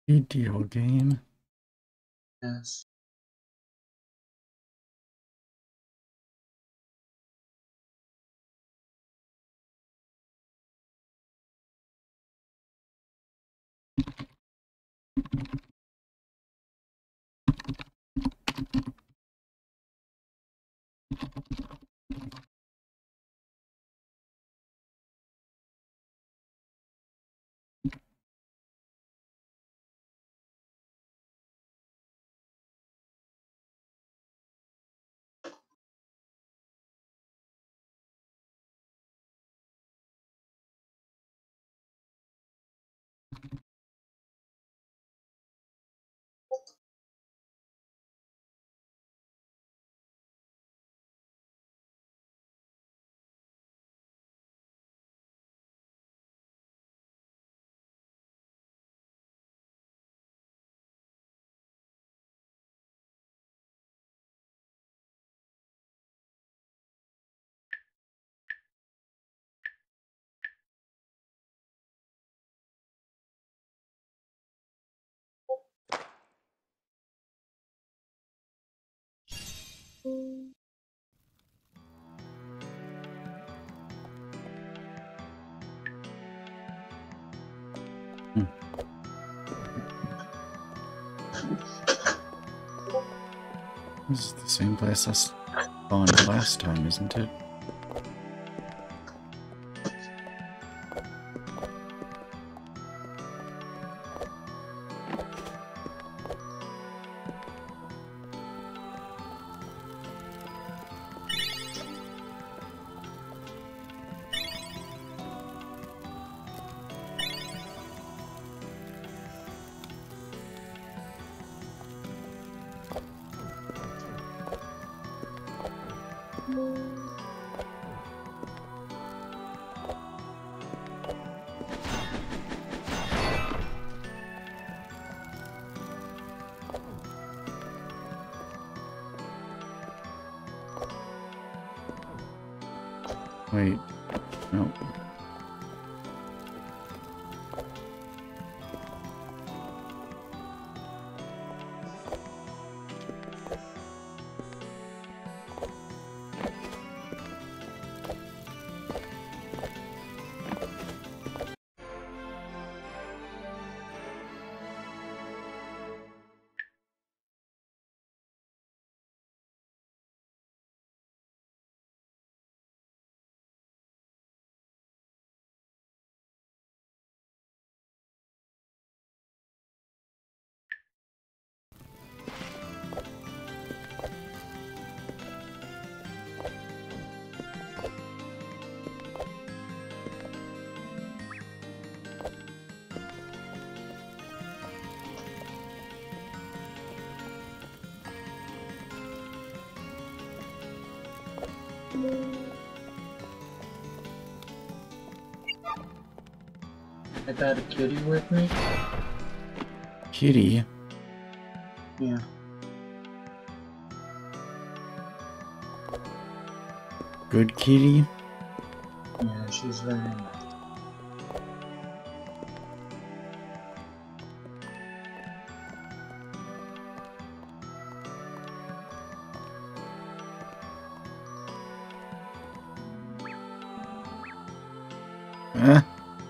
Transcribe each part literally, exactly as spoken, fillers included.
Video game. Yes. Hmm. This is the same place I spawned last time, isn't it? Wait, no. I got a kitty with me. Kitty? Yeah. Good kitty? Yeah, she's very nice. Huh?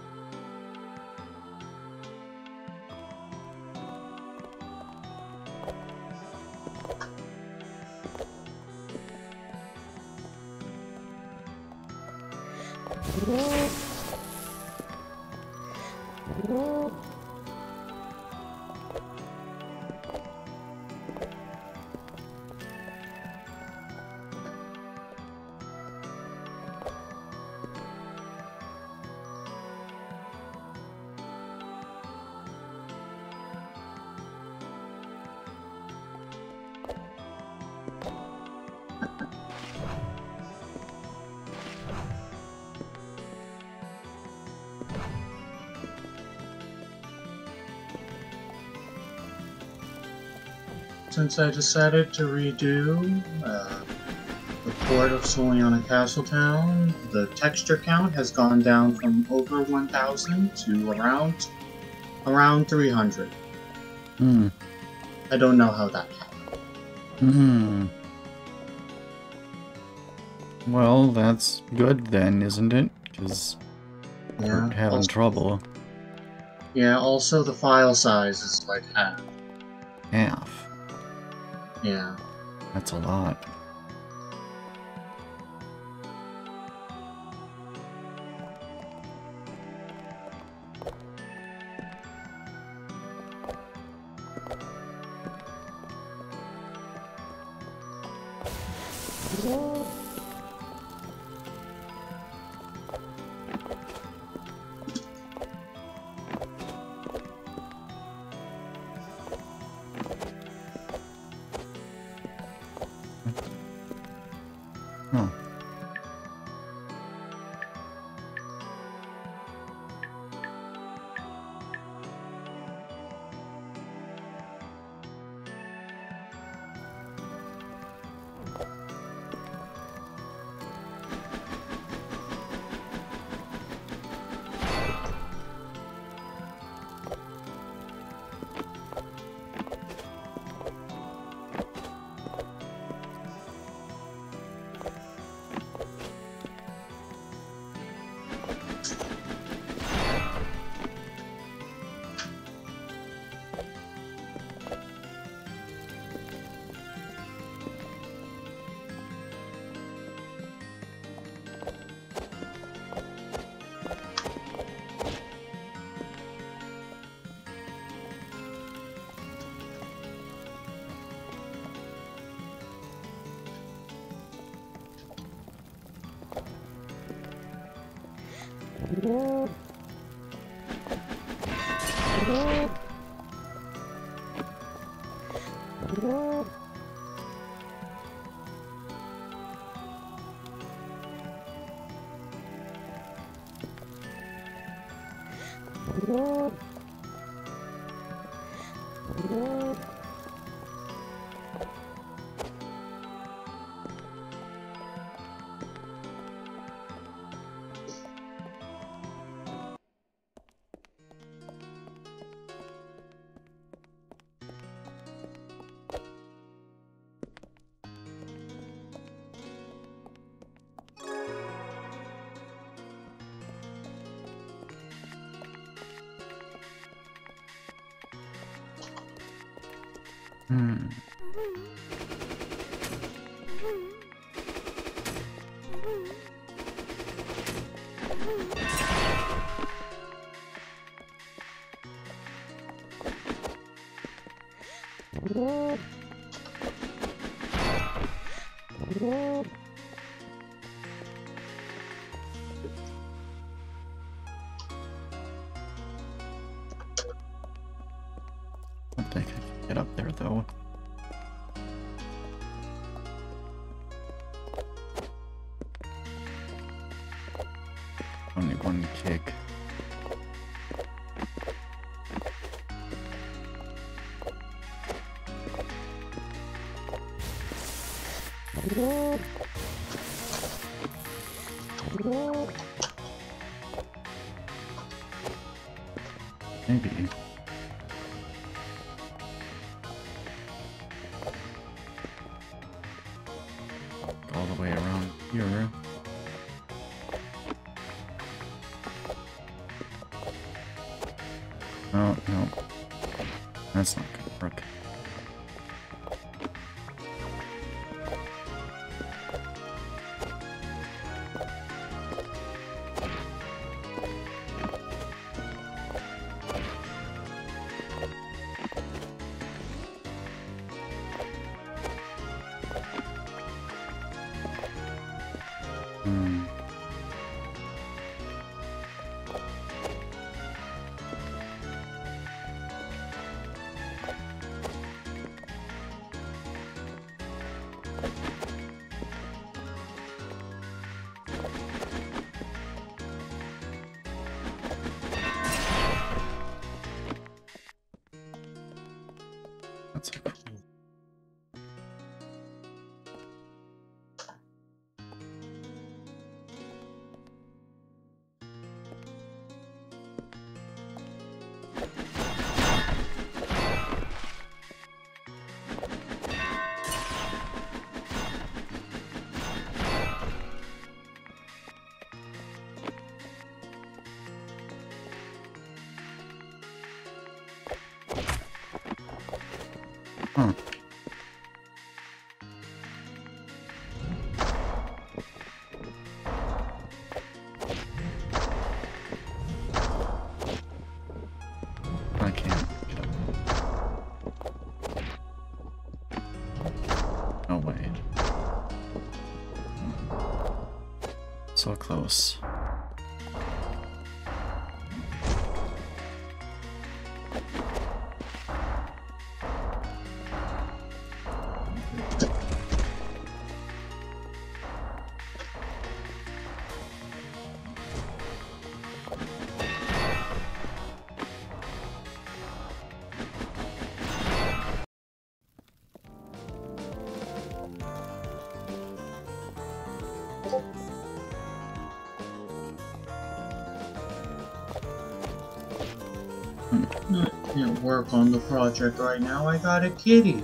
Since I decided to redo uh, the port of Soliana Castletown, the texture count has gone down from over one thousand to around around three hundred. Hmm. I don't know how that happened. Hmm. Well, that's good then, isn't it? Because Yeah. we're having Also, trouble. yeah. Also, the file size is like half. Half. Yeah. That's a lot. Oh. Hmm. I don't think I can get up there, though. Only one kick. Maybe. All the way around here. Oh, no. That's not gonna work. Hmm. That's a cool. Huh. I can't get up. Oh, wait. So close. I can't work on the project right now. I got a kitty.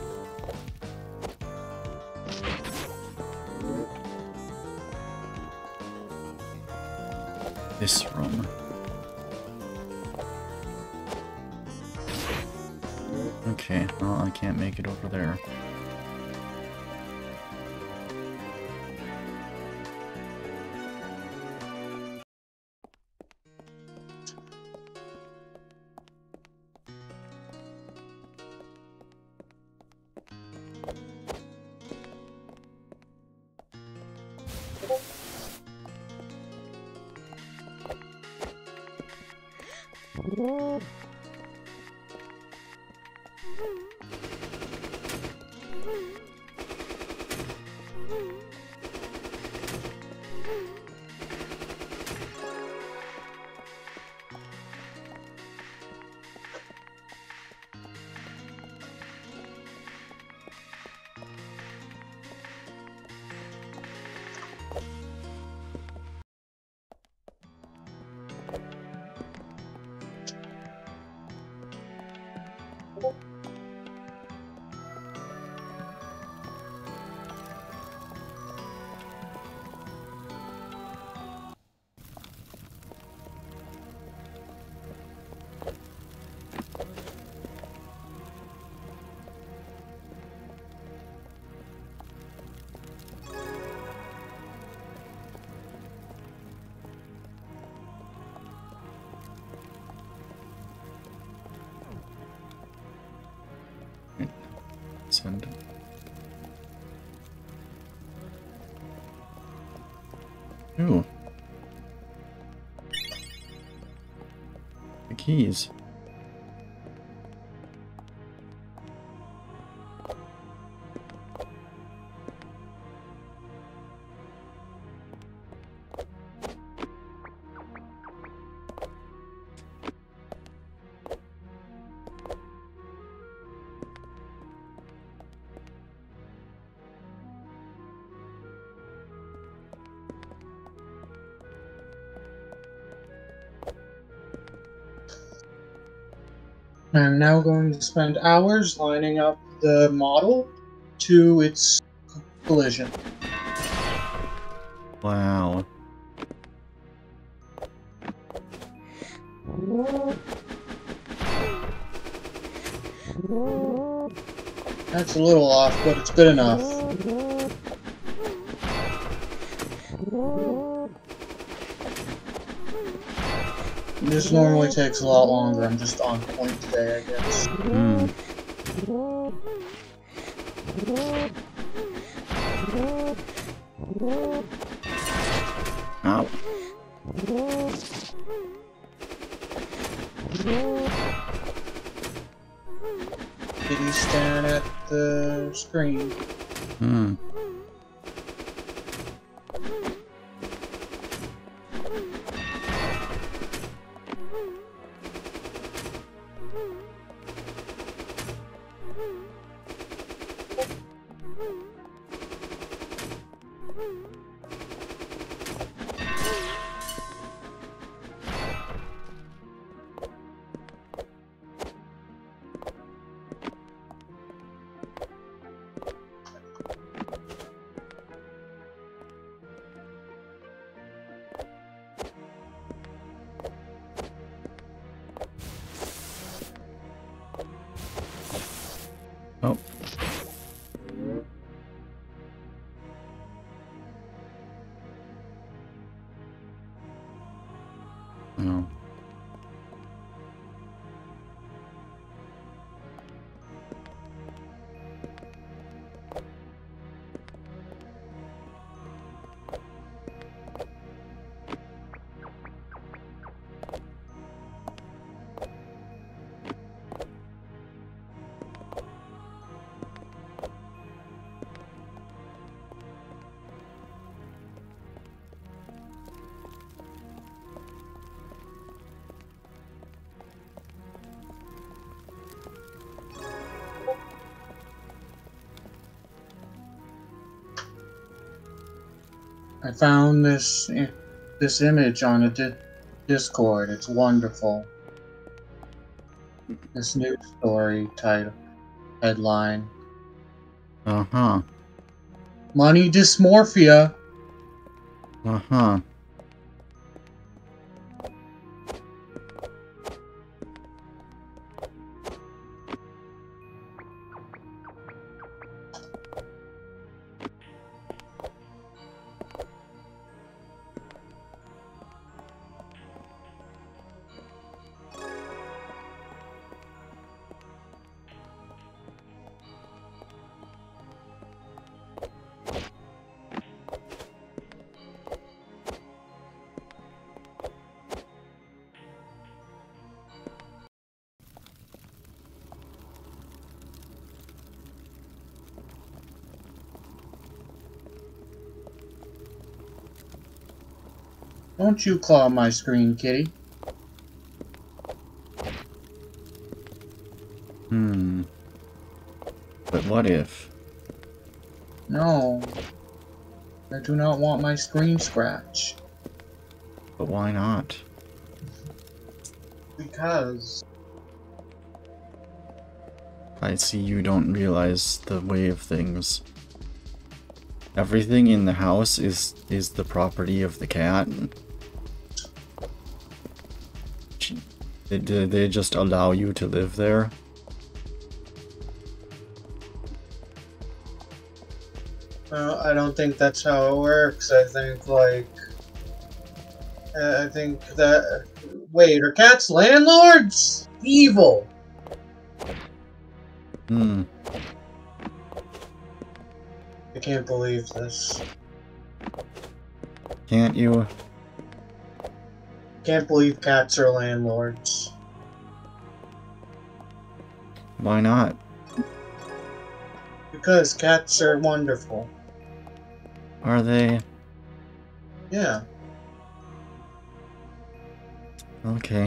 This room. Okay, well, I can't make it over there. Send. Ooh. The keys. I'm now going to spend hours lining up the model to its collision. Wow. That's a little off, but it's good enough. This normally takes a lot longer. I'm just on point today, I guess. Hmm. Ow. Kitty's staring at the screen. Hmm. Oh. I found this this image on a di Discord. It's wonderful. This news story title headline. Uh huh. Money dysmorphia. Uh huh. Don't you claw my screen, kitty. Hmm. But what if? No. I do not want my screen scratched. But why not? Because... I see you don't realize the way of things. Everything in the house is is the property of the cat. Did they, they just allow you to live there? Uh, I don't think that's how it works. I think, like... Uh, I think that... Wait, are cats landlords? Evil! Hmm. I can't believe this. Can't you? Can't believe cats are landlords. Why not? Because cats are wonderful. Are they? Yeah. Okay.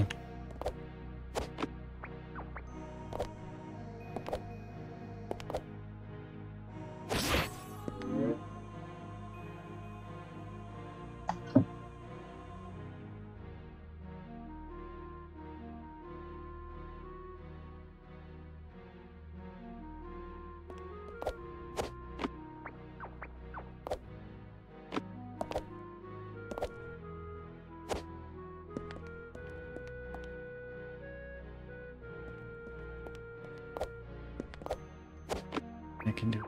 I can do.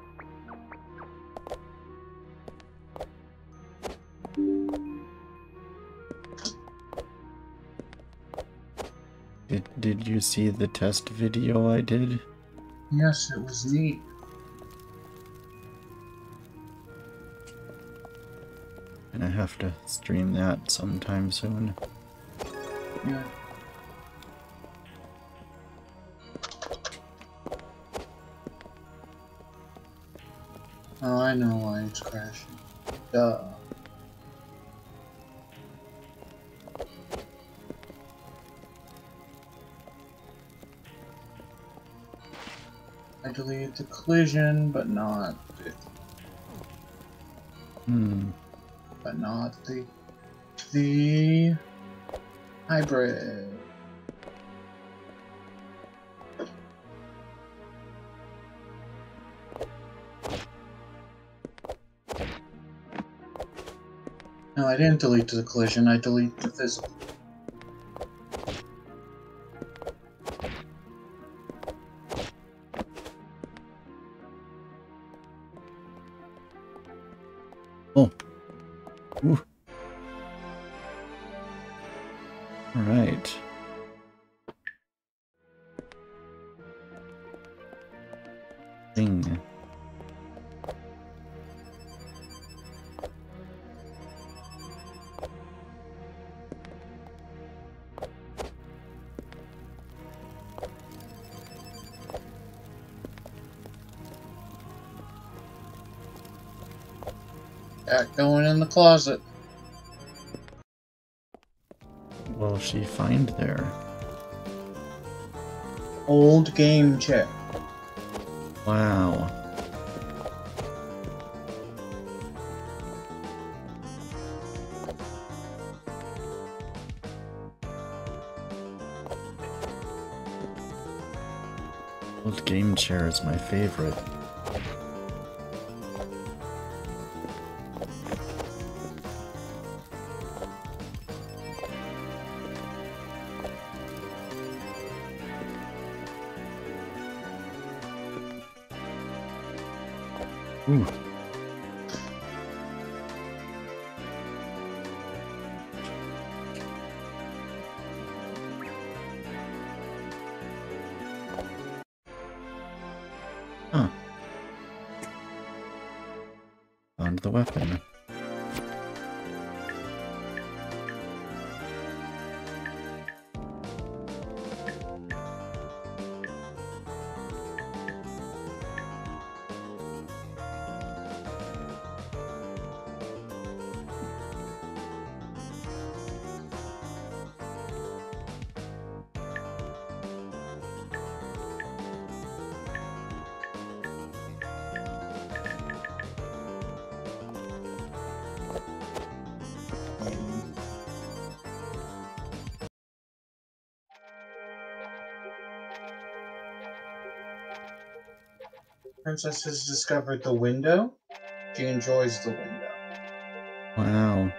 Did, did you see the test video I did? Yes, it was neat. And I have to stream that sometime soon. Yeah. Oh, I know why it's crashing. Duh. I deleted the collision, but not the, Hmm. but not the the hybrid. No, I didn't delete the collision. I deleted the physical. Oh. Ooh. All right. Thing. Cat going in the closet. What will she find there? Old game check. Wow. Old game chair is my favorite. Ooh. Huh. Found the weapon. Princess has discovered the window. She enjoys the window. Wow.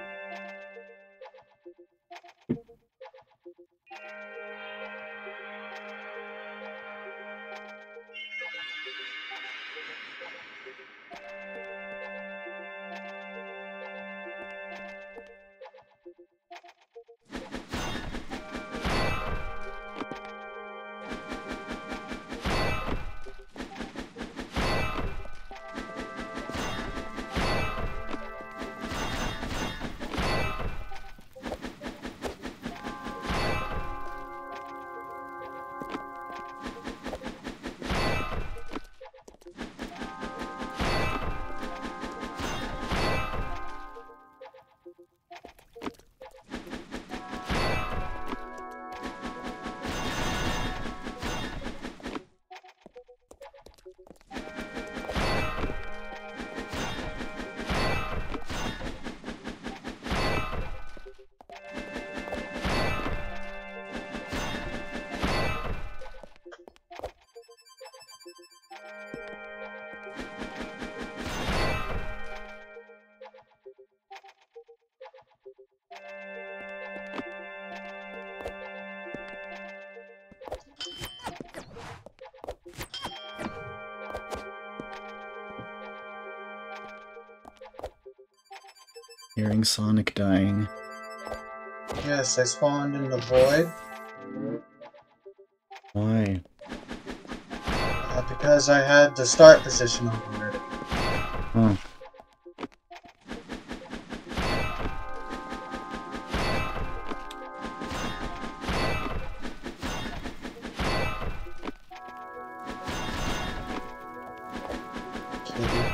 Hearing Sonic dying. Yes, I spawned in the void. Why? Uh, because I had the start position already. Huh. Kitty.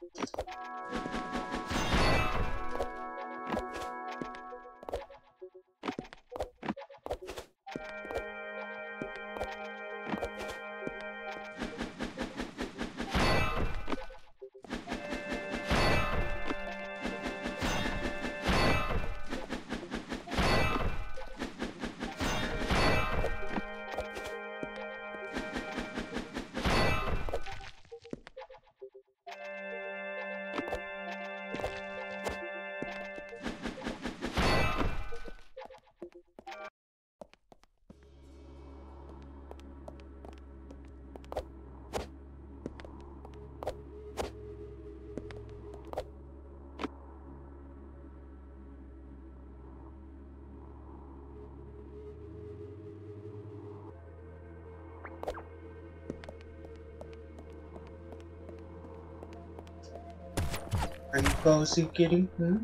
Are you cozy, kitty? Hmm?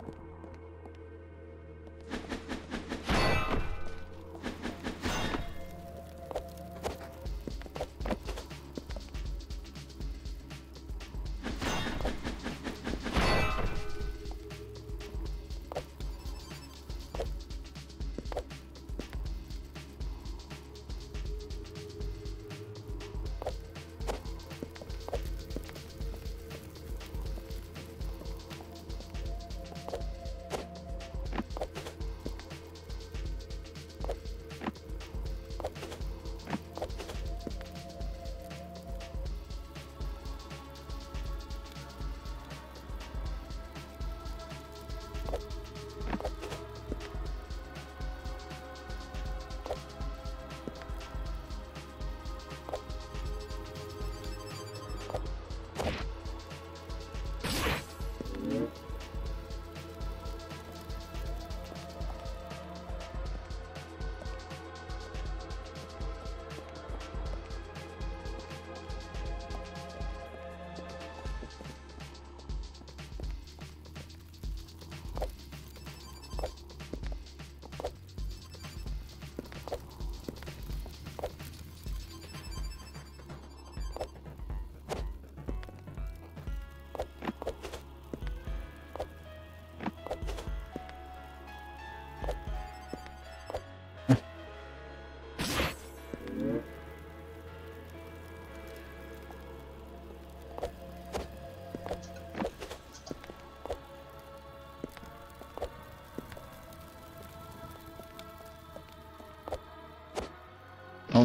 Oh.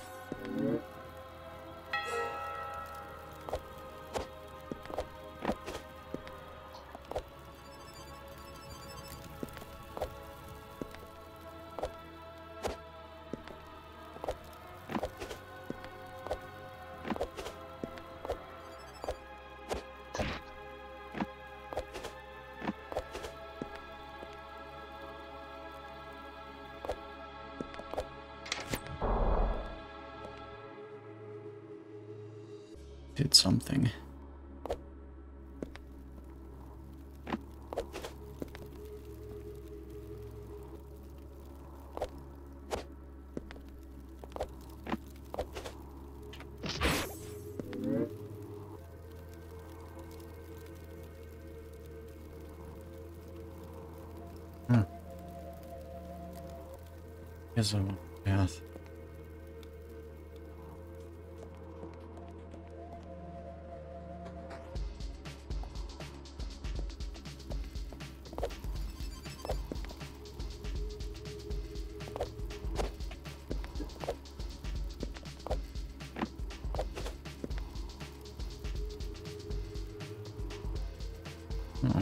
Did something. Huh. Here's a path. Oh.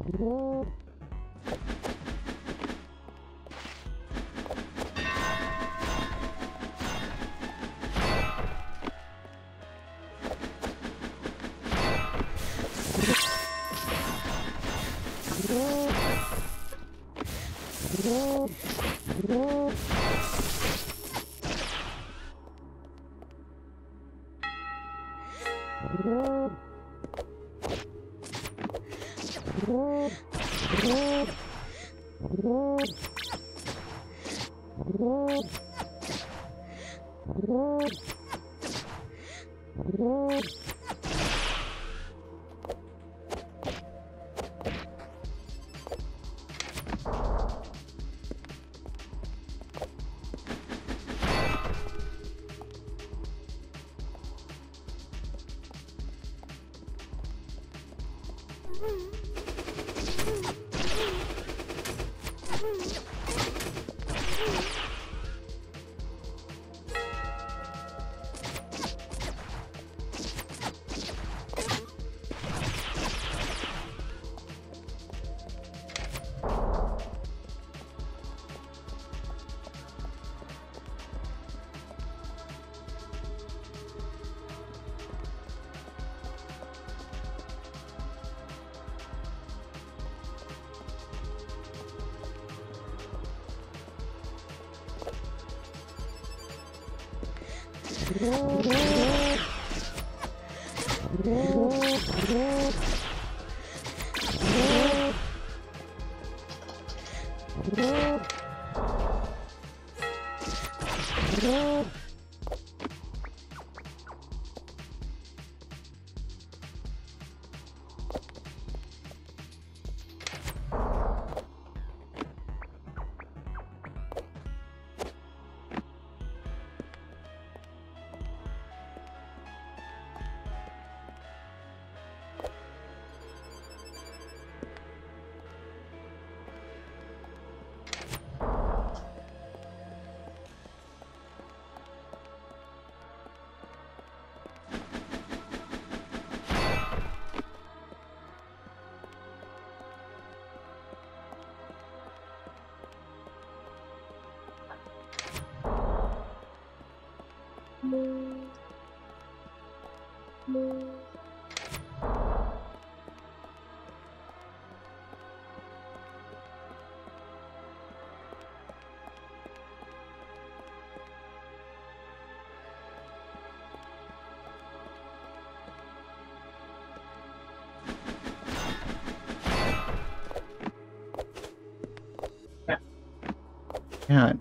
Yeah.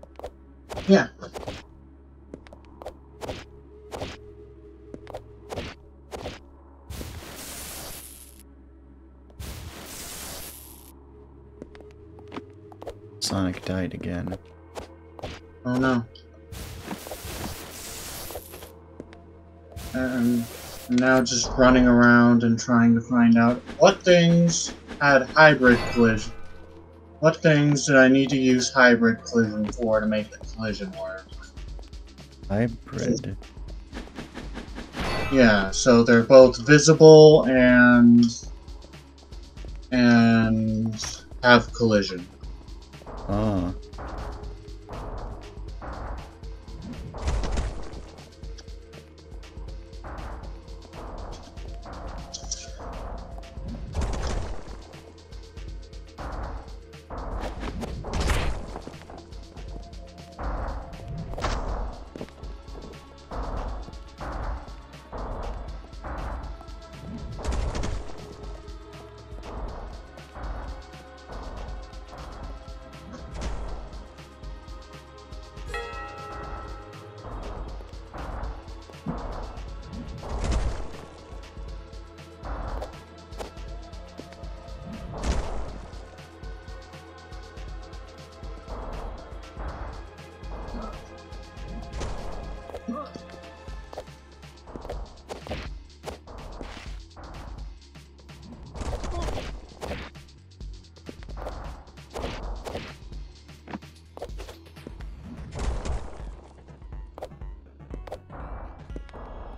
Yeah. Sonic died again. Oh no. And now just running around and trying to find out what things had hybrid collision. What things did I need to use hybrid collision for to make the collision work? Hybrid. Yeah, so they're both visible and and have collision. Ah.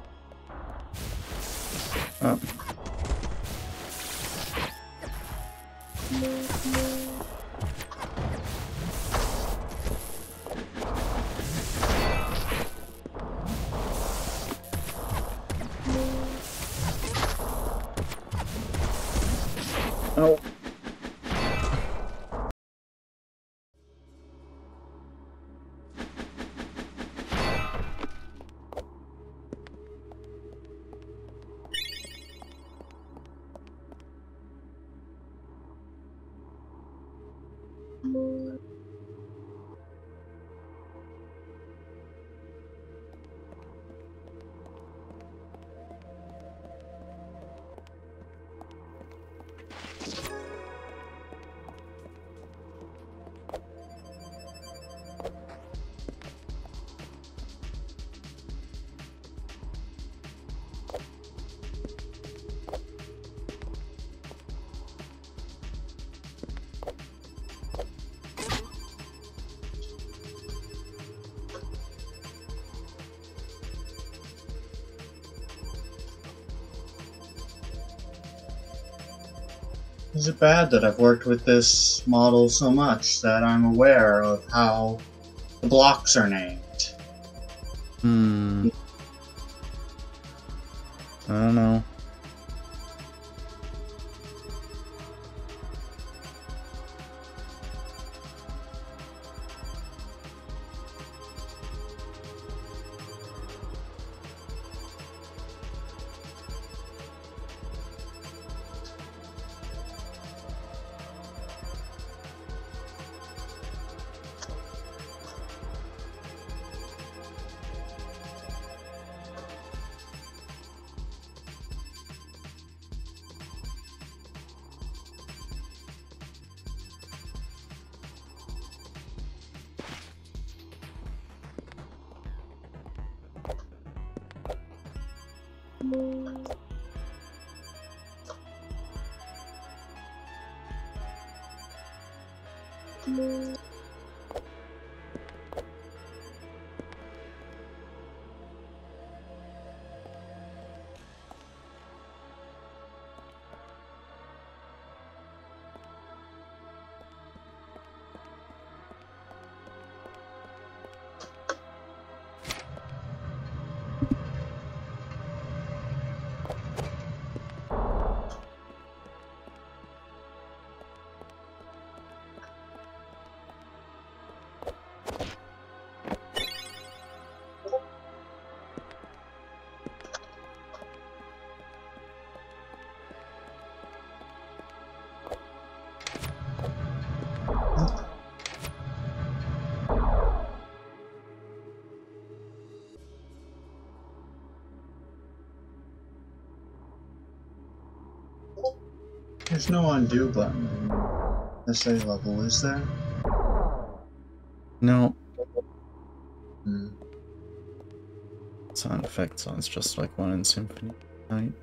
Oh. Oh. Is it bad that I've worked with this model so much that I'm aware of how the blocks are named? Hmm. I don't know. There's no undo button in this A level, is there? No. Hmm. Sound effect sounds just like one in Symphony Night.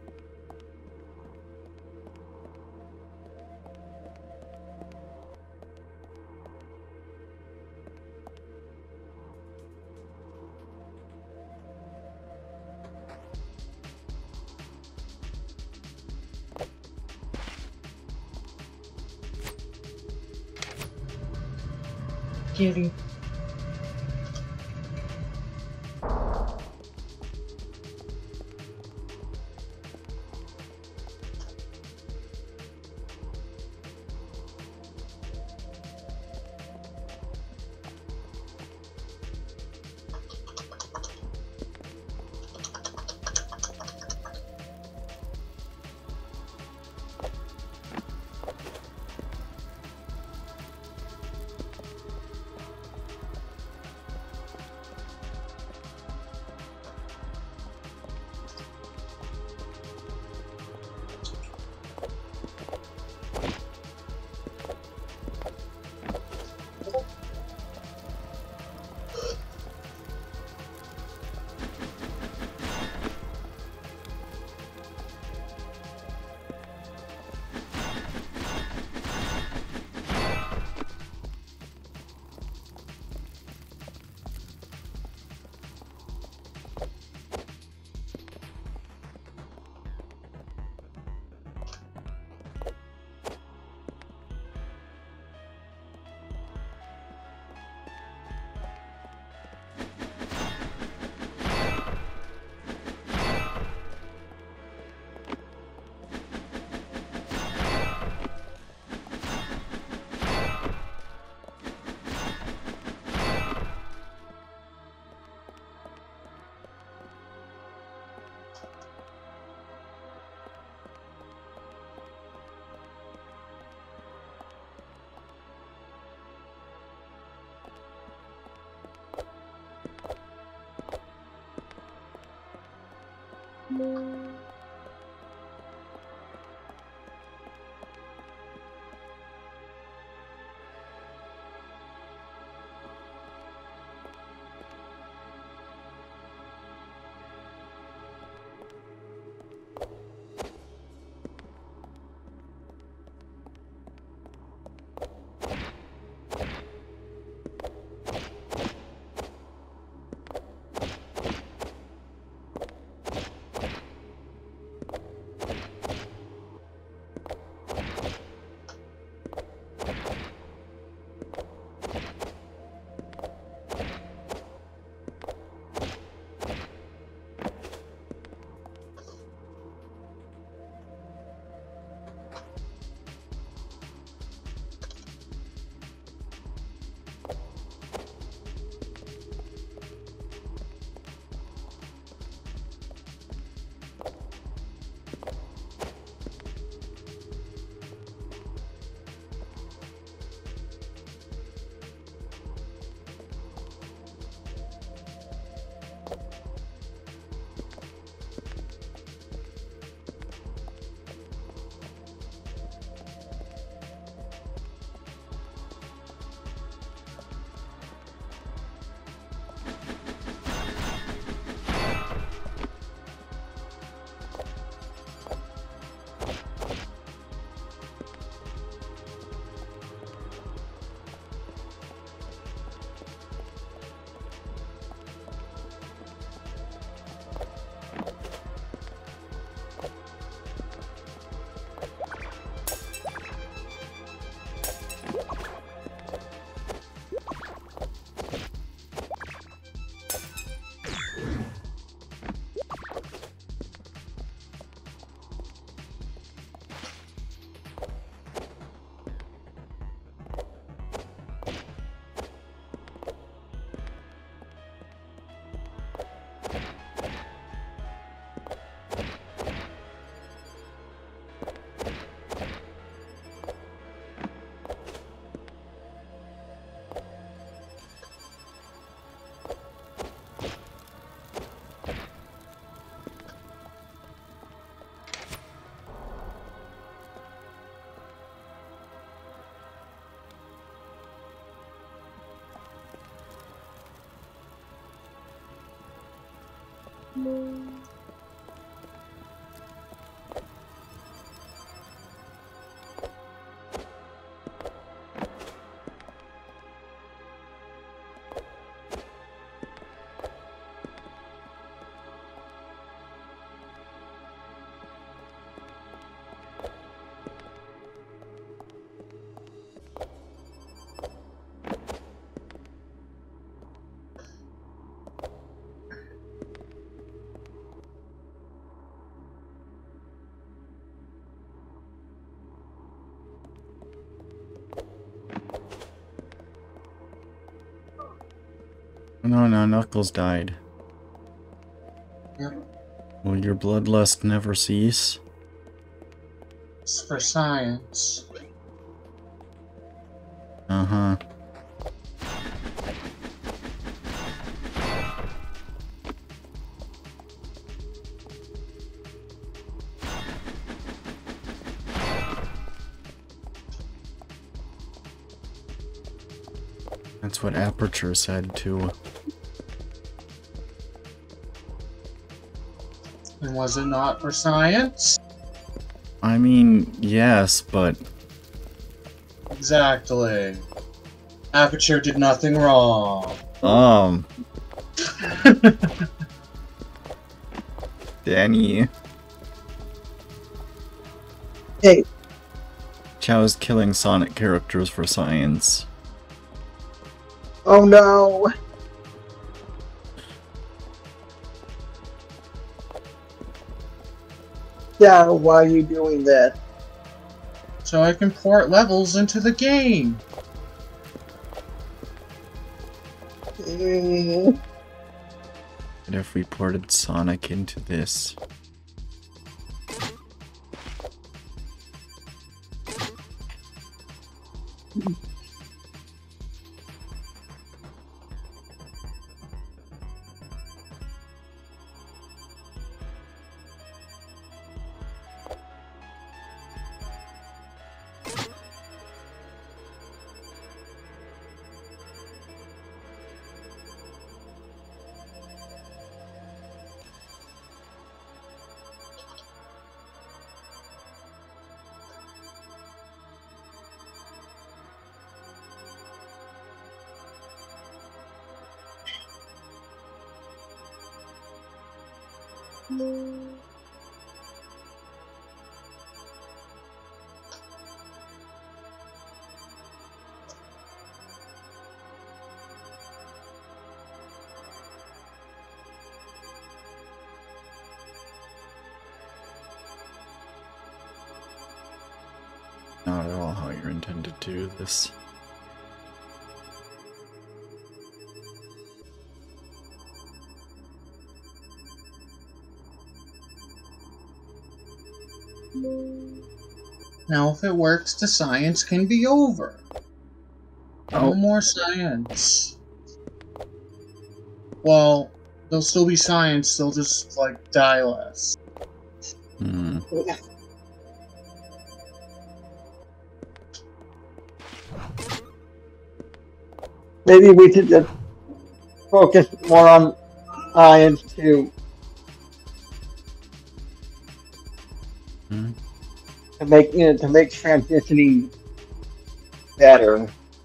Kitty. No, no, Knuckles died. Yep. Will your bloodlust never cease? It's for science. Uh-huh. That's what Aperture said, too. And was it not for science? I mean, yes, but... Exactly. Aperture did nothing wrong. Um... Danny. Hey. Chow's killing Sonic characters for science. Oh no! Yeah, why are you doing that? So I can port levels into the game. Mm. Could have reported Sonic into this. Not at all how you're intended to do this. Now, if it works, the science can be over. No Oh. more science. Well, there'll still be science, they'll just, like, die less. Hmm. Maybe we should just focus more on science to Hmm. to make you know to make transitioning better.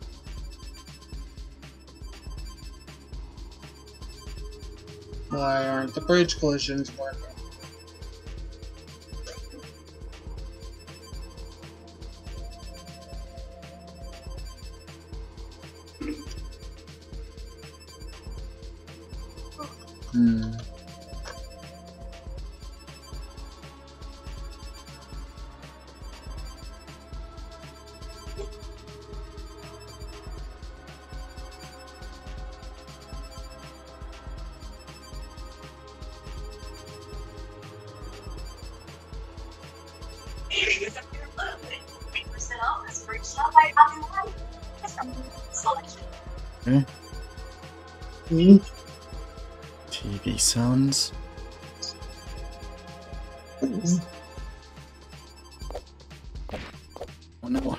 Why aren't the bridge collisions working? Hmm. Okay. Hmm? T V sounds. Oh no.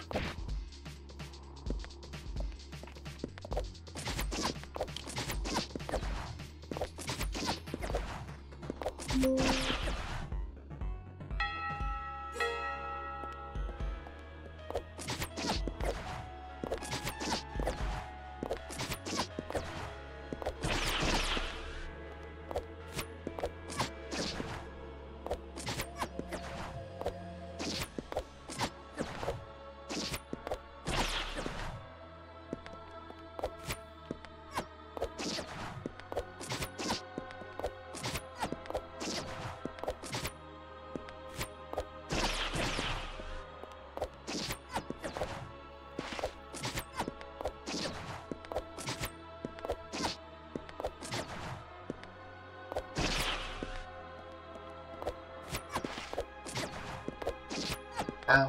Ow.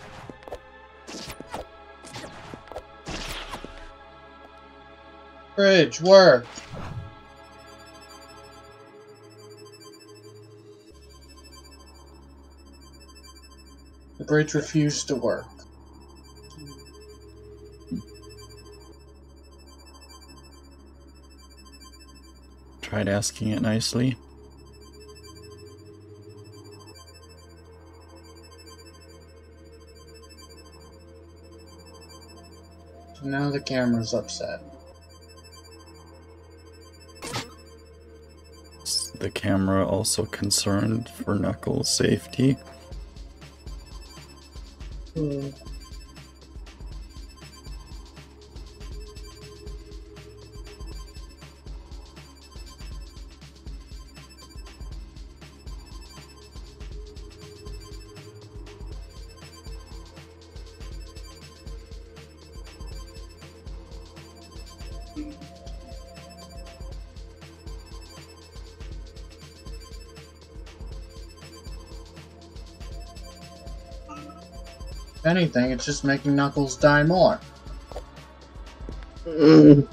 Bridge, work! The bridge refused to work. Tried asking it nicely. So now the camera's upset. Is the camera also concerned for Knuckles' safety? Hmm. If anything, it's just making Knuckles die more. Mm.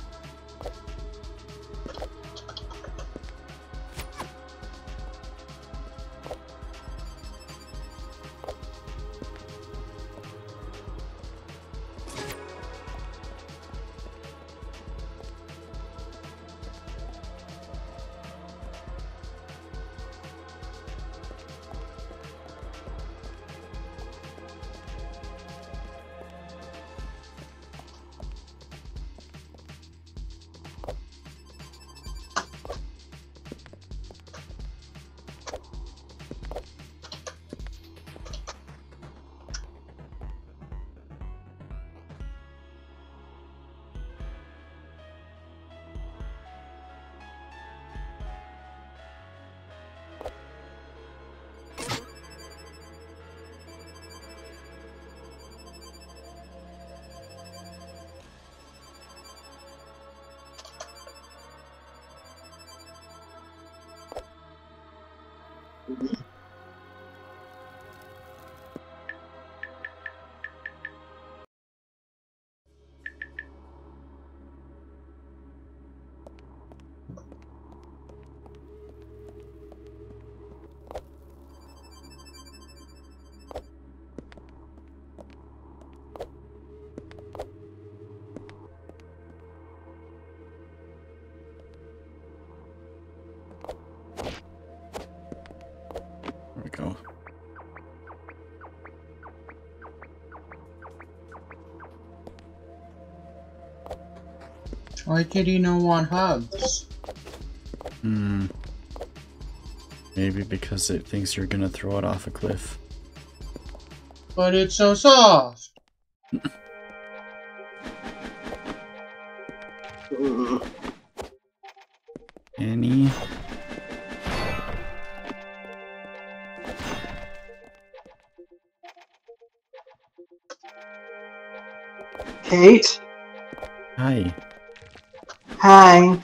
There we go. Why did he no want hugs? Hmm. Maybe because it thinks you're gonna throw it off a cliff. But it's so soft! Annie? Kate? Hi. Hi.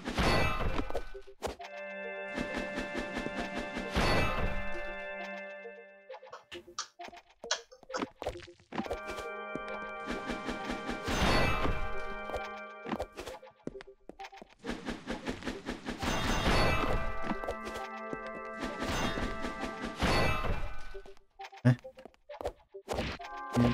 Eh? Mm.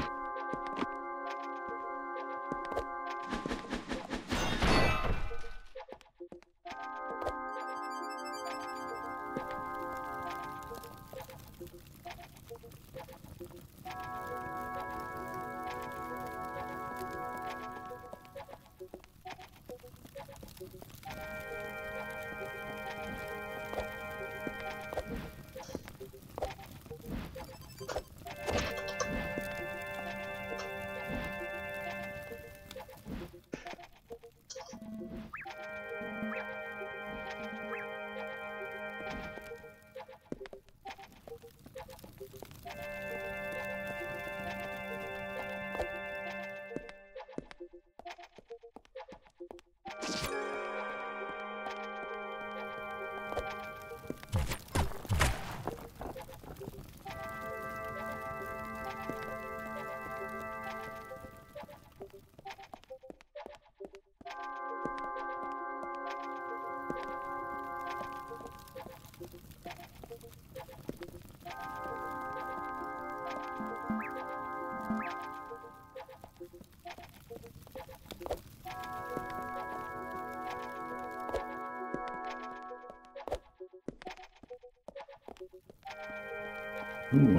Ooh.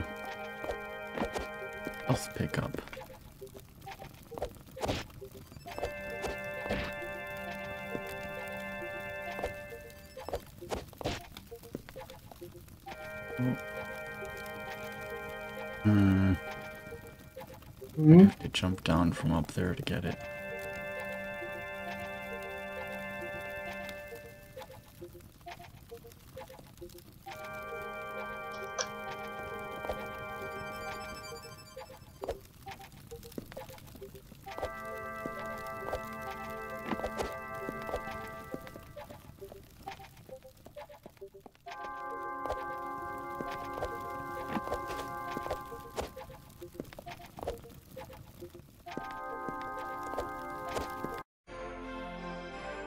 Health pickup. Oh. Hmm. Hmm? I have to jump down from up there to get it.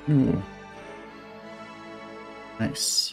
Ooh. Nice.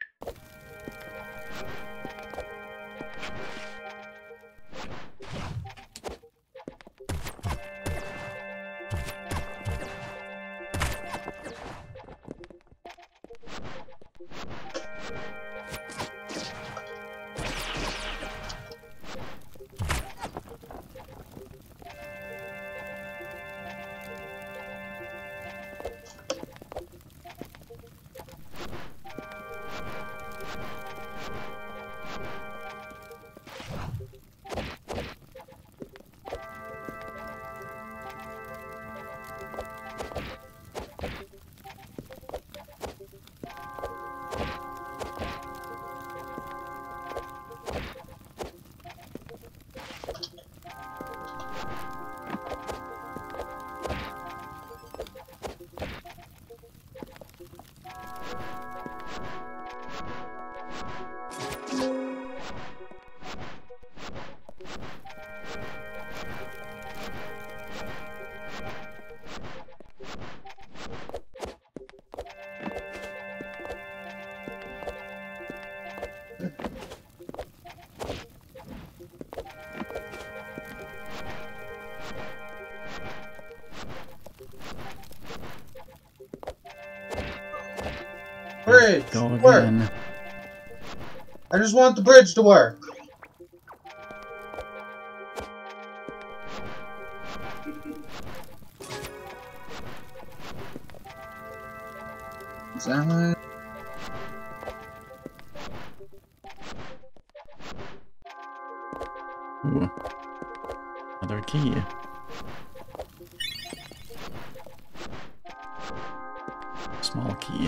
Bridge! Go Work! again. I just want the bridge to work! Is that right? Ooh. Another key. Small key.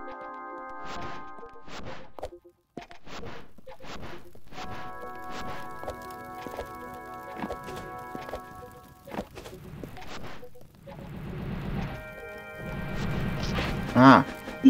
Ah.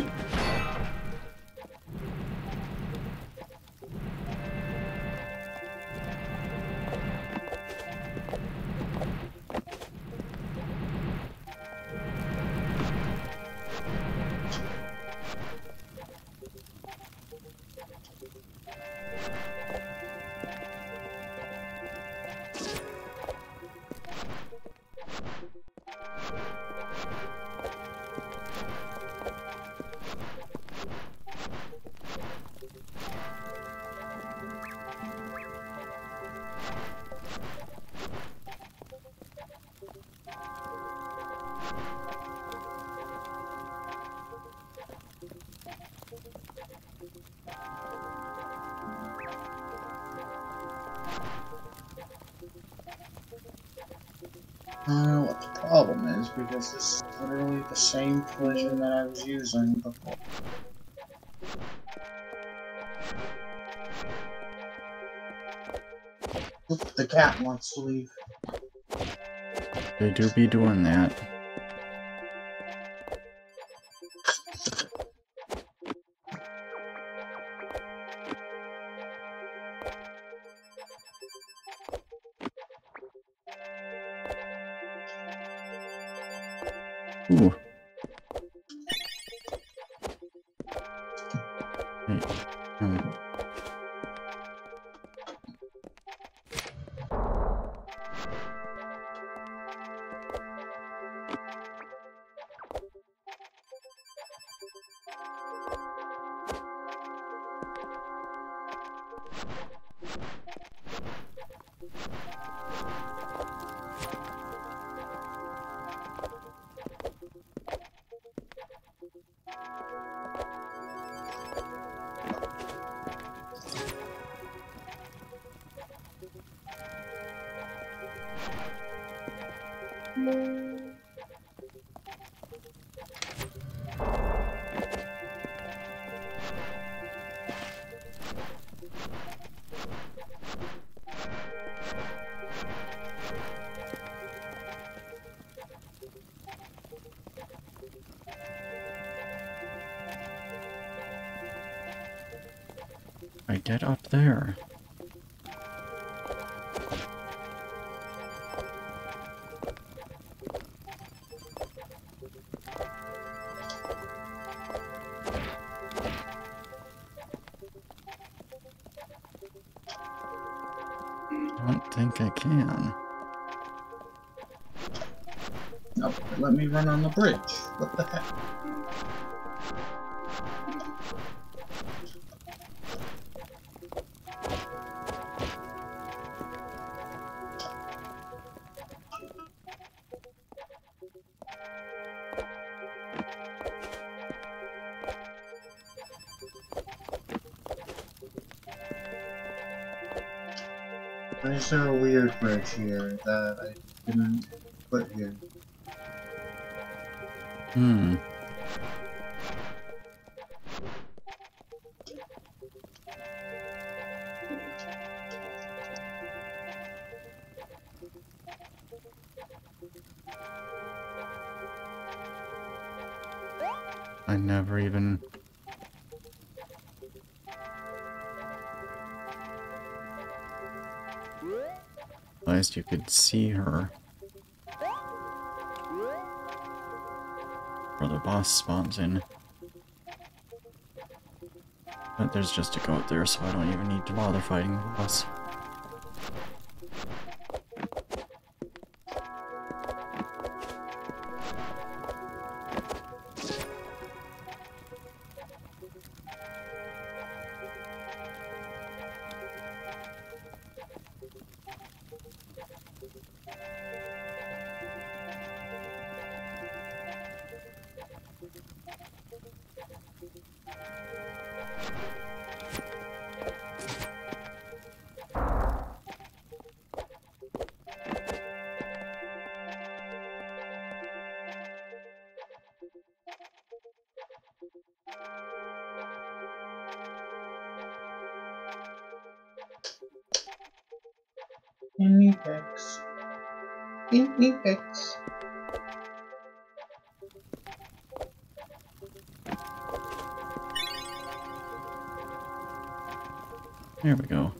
I don't know what the problem is, because this is literally the same collision that I was using before. Oop, the cat wants to leave. They do be doing that. Ooh. Hey. Hmm. I get up there. don't think I can. Oh, let me run on the bridge. What the heck? Why is there a weird bridge here that I didn't put here? Hmm. I never even... realized you could see her. Or the boss spawns in. But there's just a goat there, so I don't even need to bother fighting the boss. Guinea pigs. Guinea pigs. There we go.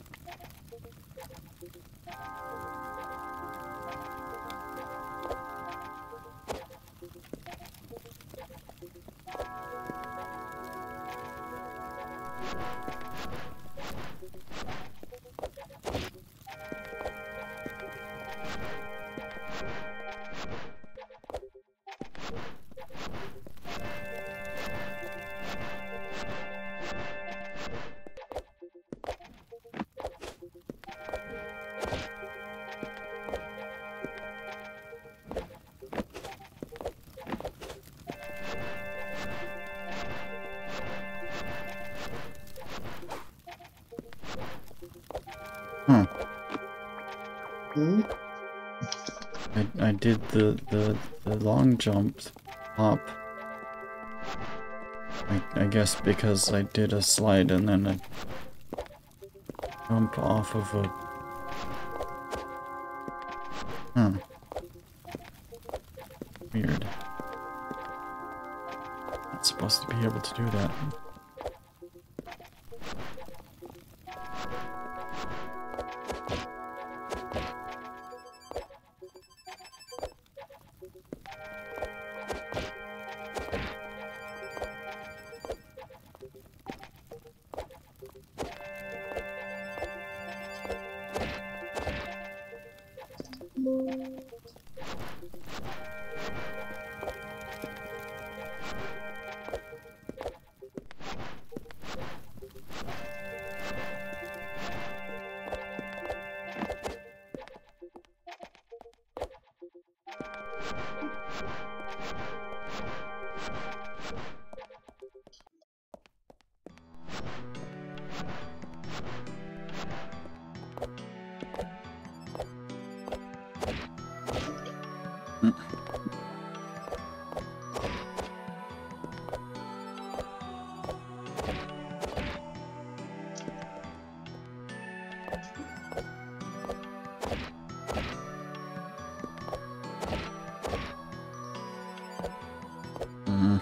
Huh. Hmm? I, I did the, the, the long jump hop. I, I guess because I did a slide and then a jump off of a... Huh. Weird. Not supposed to be able to do that. Mm.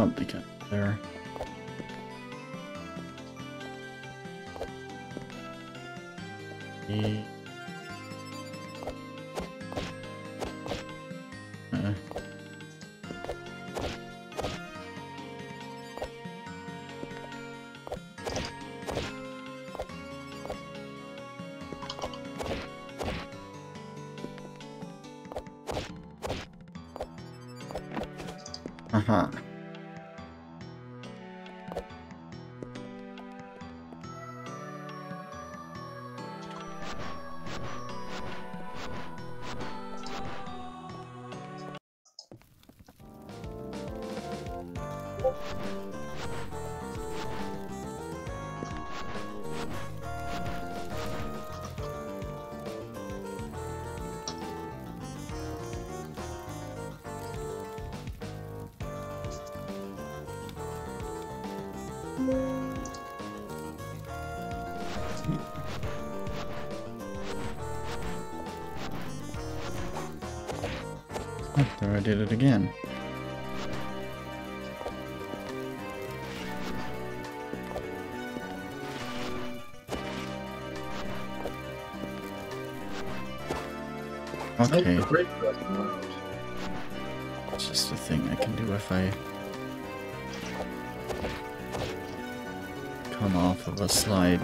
I'll be good there. E uh. Uh-huh. Oh, there I did it again. Okay. It's just a thing I can do if I come off of a slide.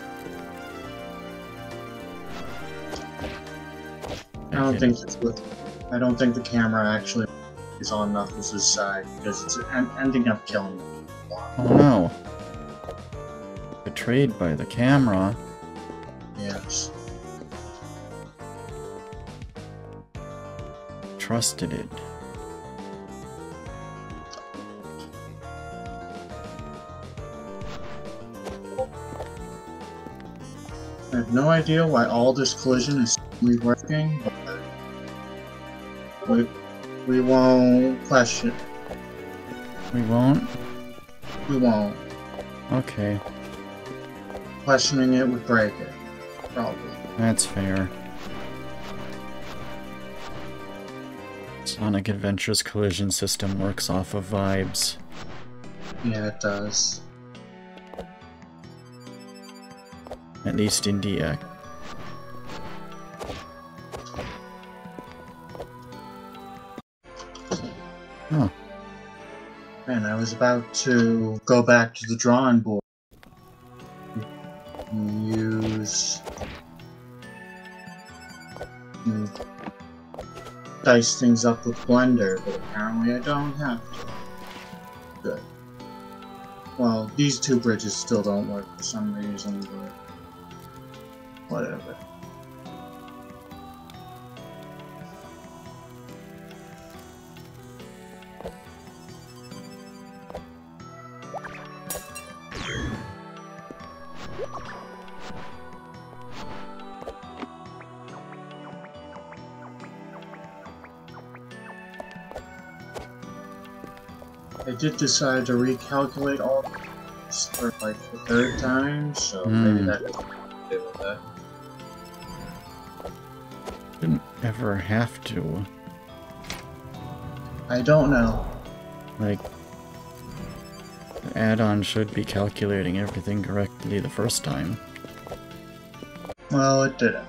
I don't think it's with. I don't think the camera actually is on Knuckles' side because it's en ending up killing him. Oh no! Betrayed by the camera. Yes. Trusted it. I have no idea why all this collision is suddenly working, but we, we won't question. We won't? We won't. Okay. Questioning it would break it. Probably. That's fair. Sonic Adventure's collision system works off of vibes. Yeah, it does. At least in D X. Huh. Man, I was about to go back to the drawing board. Use... and dice things up with Blender, but apparently I don't have to. Good. Well, these two bridges still don't work for some reason, but... whatever. I did decide to recalculate all this for like the third time, so mm. maybe that has something to do with that. Didn't ever have to. I don't know. Like, the add-on should be calculating everything correctly the first time. Well, it didn't.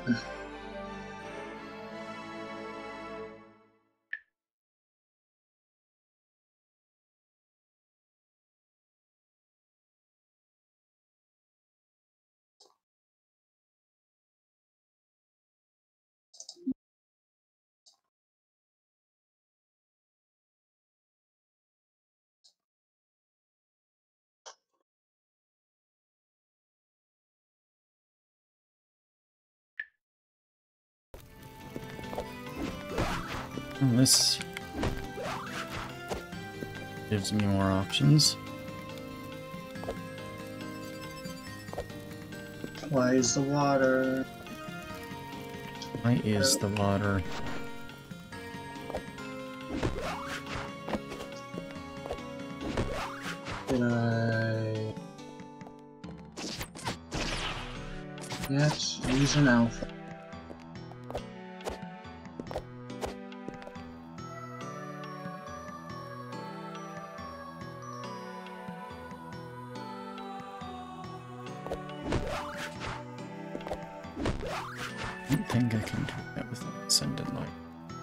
Oh, this gives me more options. Why is the water? Why is the water? Did I... Yes, use an alpha. I don't think I can do that with ascendant light.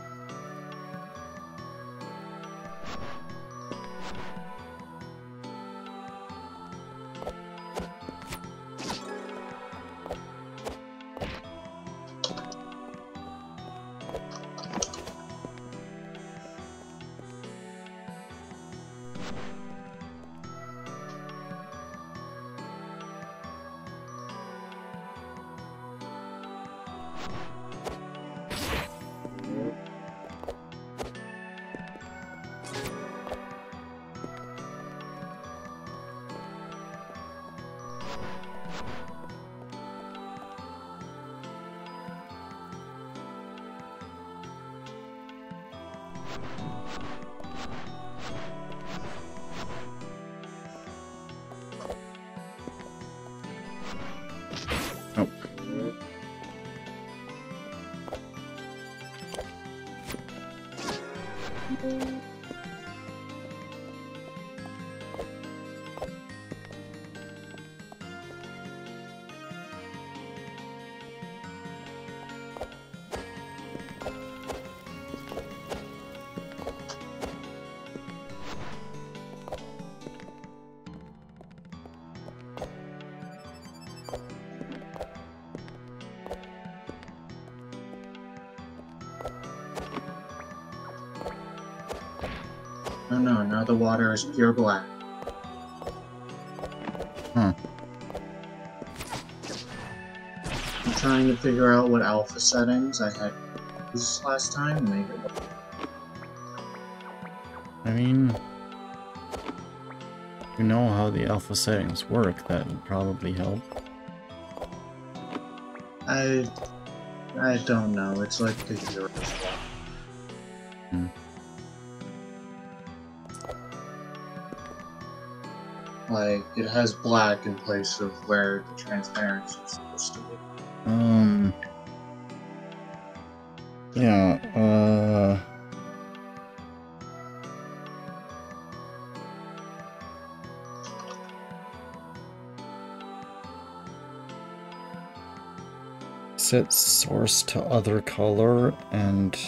Oh. Oh no, now the water is pure black. Huh. I'm trying to figure out what alpha settings I had used last time to make it. I mean, you know how the alpha settings work, that would probably help. I... I don't know, it's like the hero. Hmm. Like, it has black in place of where the transparency is supposed to be. Um... Yeah, uh... set source to other color and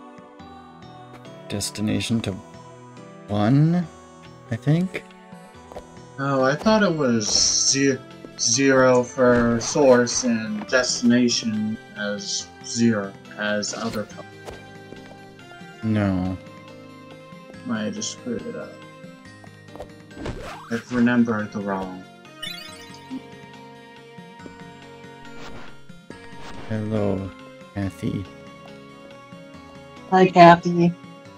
destination to one, I think. Oh, I thought it was ze zero for source and destination as zero as other color. No. I just screwed it up. I've remembered the wrong. Hello, Kathy. Hi, Kathy.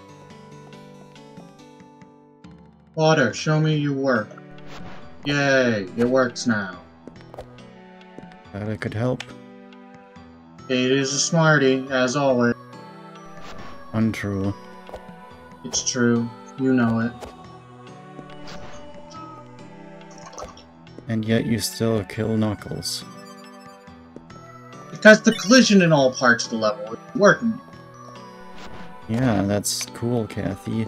Water, show me you work. Yay, it works now. Thought I could help. It is a smarty, as always. Untrue. It's true. You know it. And yet you still kill Knuckles. Because the collision in all parts of the level is working. Yeah, that's cool, Kathy.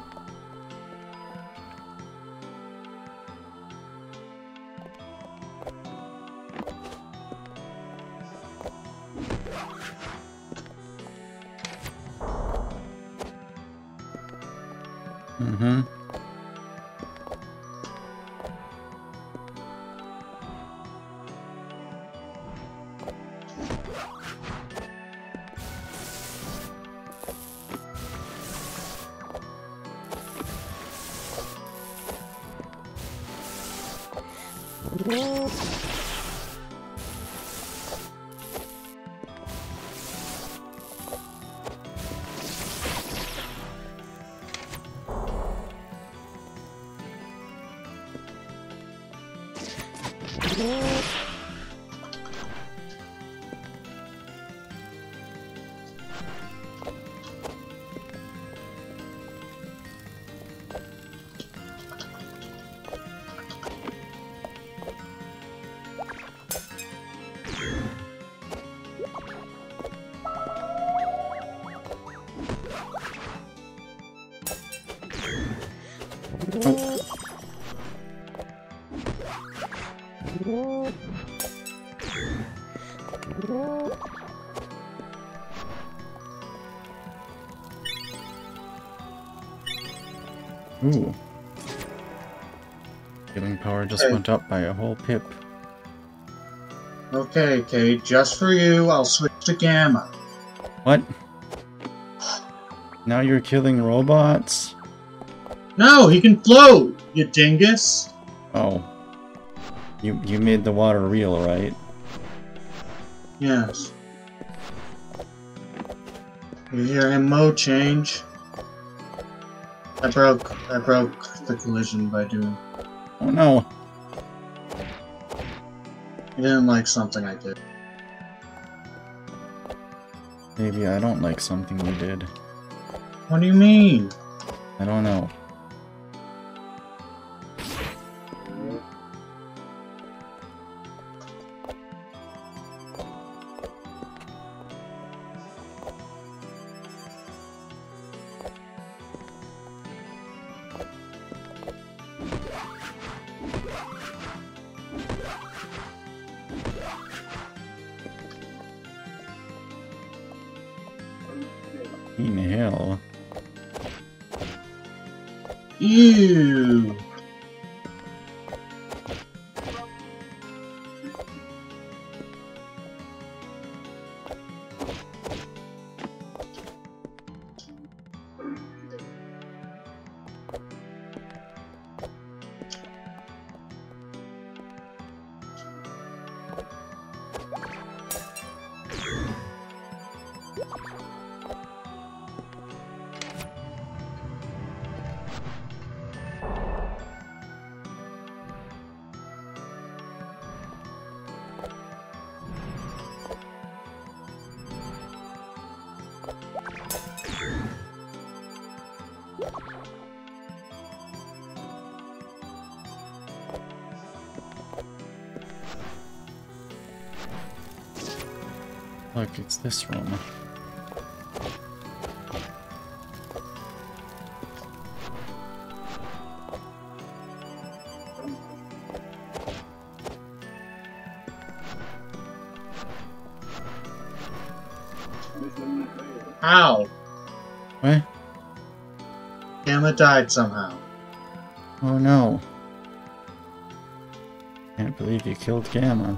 Mm-hmm. Ooh. Healing power just Okay. went up by a whole pip. Okay, Kate, just for you, I'll switch to Gamma. What? Now you're killing robots? No, he can float, you dingus! Oh. You you made the water real, right? Yes. You hear him mode change? I broke I broke the collision by doing. Oh no. He didn't like something I did. Maybe I don't like something you did. What do you mean? I don't know. In hell. Ew. Look, it's this room. How? What? Gamma died somehow. Oh no. Can't believe you killed Gamma.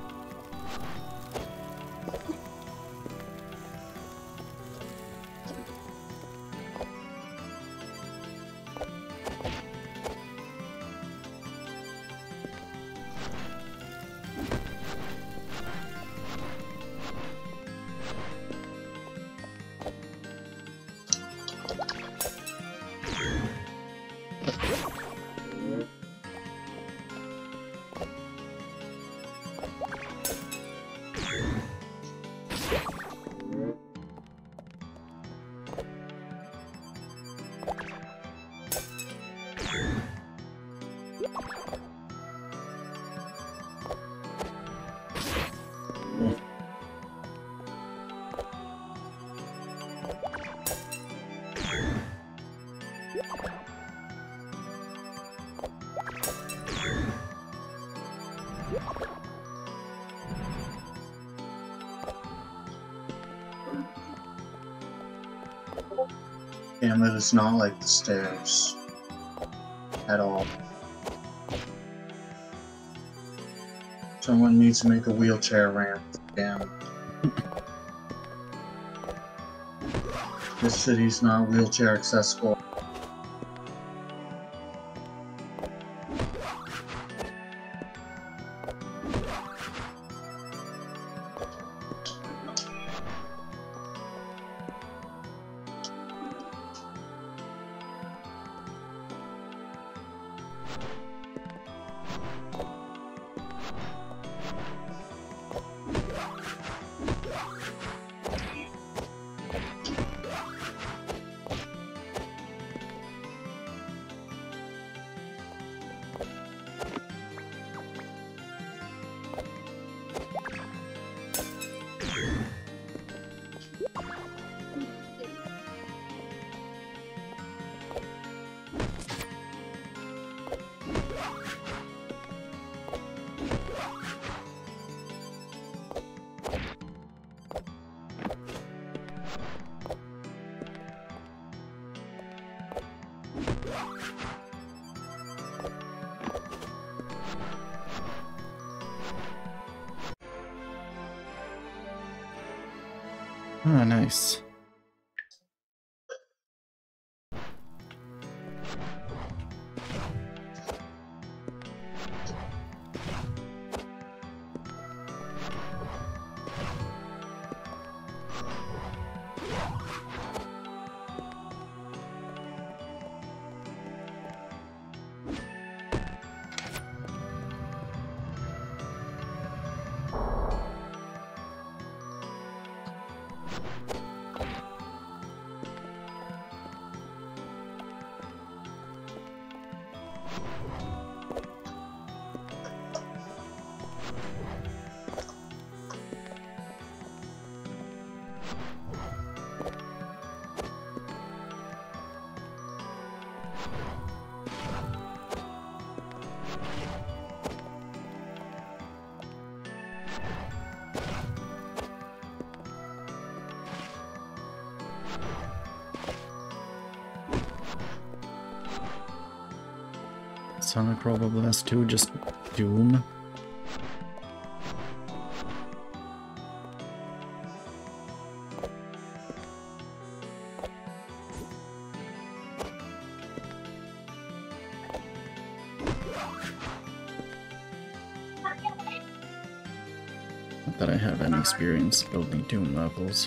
Gamma does not like the stairs. At all. Someone needs to make a wheelchair ramp for Gamma. This city's not wheelchair accessible. Ah, nice. Sonic Blast two, just Doom. Not that I have any experience building Doom levels.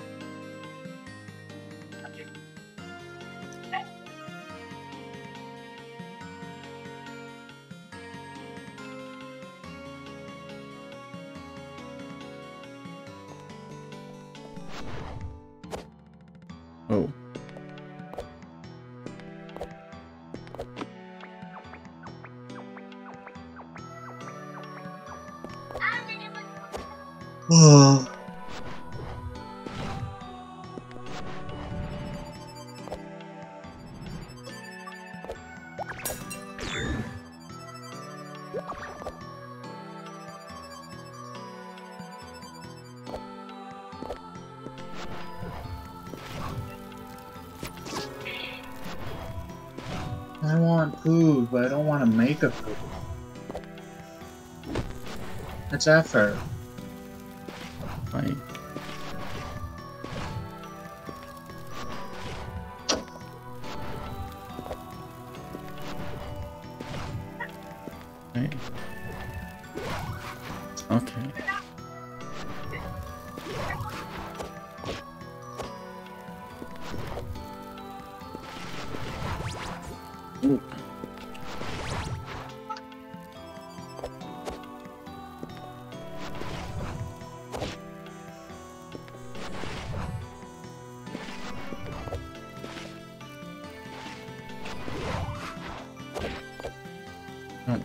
Oh. Oh. I want food, but I don't want to make a food. It's effort. Like, hey. Okay. Ooh. Oh.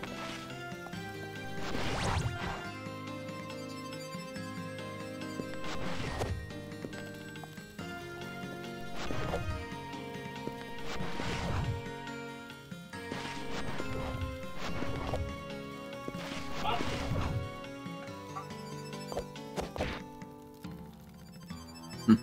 Hmm.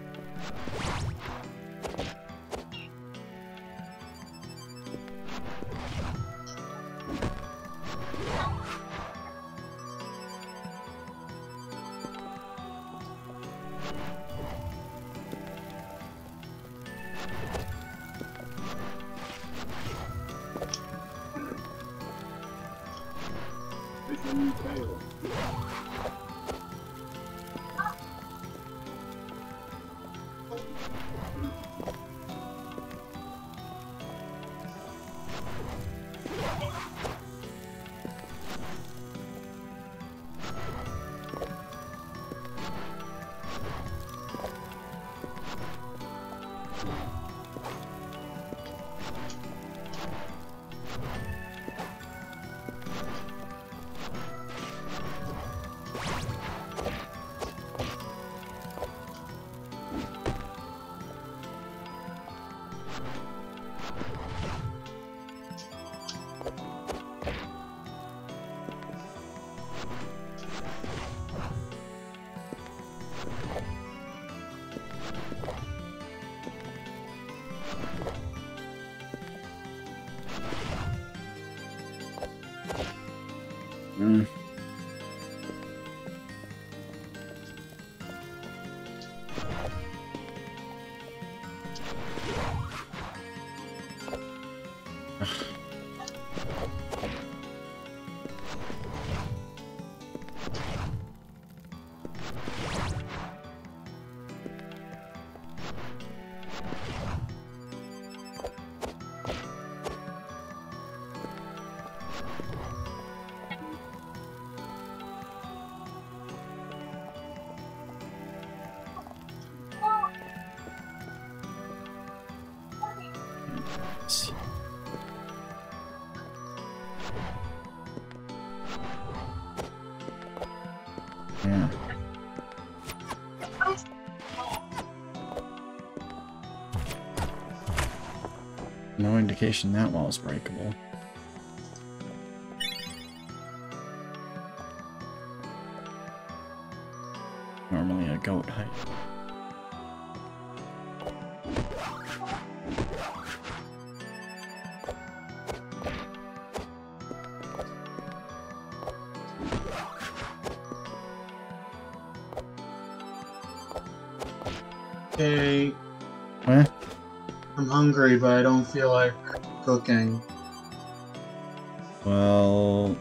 Mm. Yeah. No indication that wall's breakable. Normally a goat height. Hey, What? I'm hungry, but I don't feel like cooking. Well...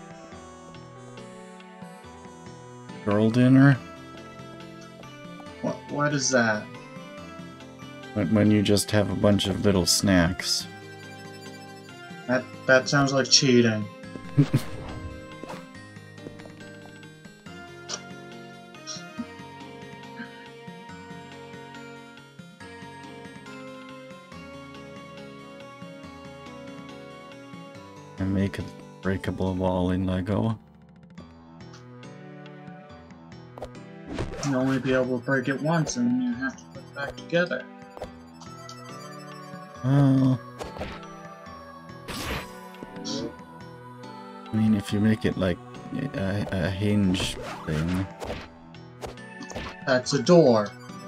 Girl dinner? What? What is that? When when you just have a bunch of little snacks. That that sounds like cheating. And make a breakable wall in Lego. You'll only be able to break it once, and then you have to put it back together. Oh. I mean, if you make it like a, a hinge thing. That's a door.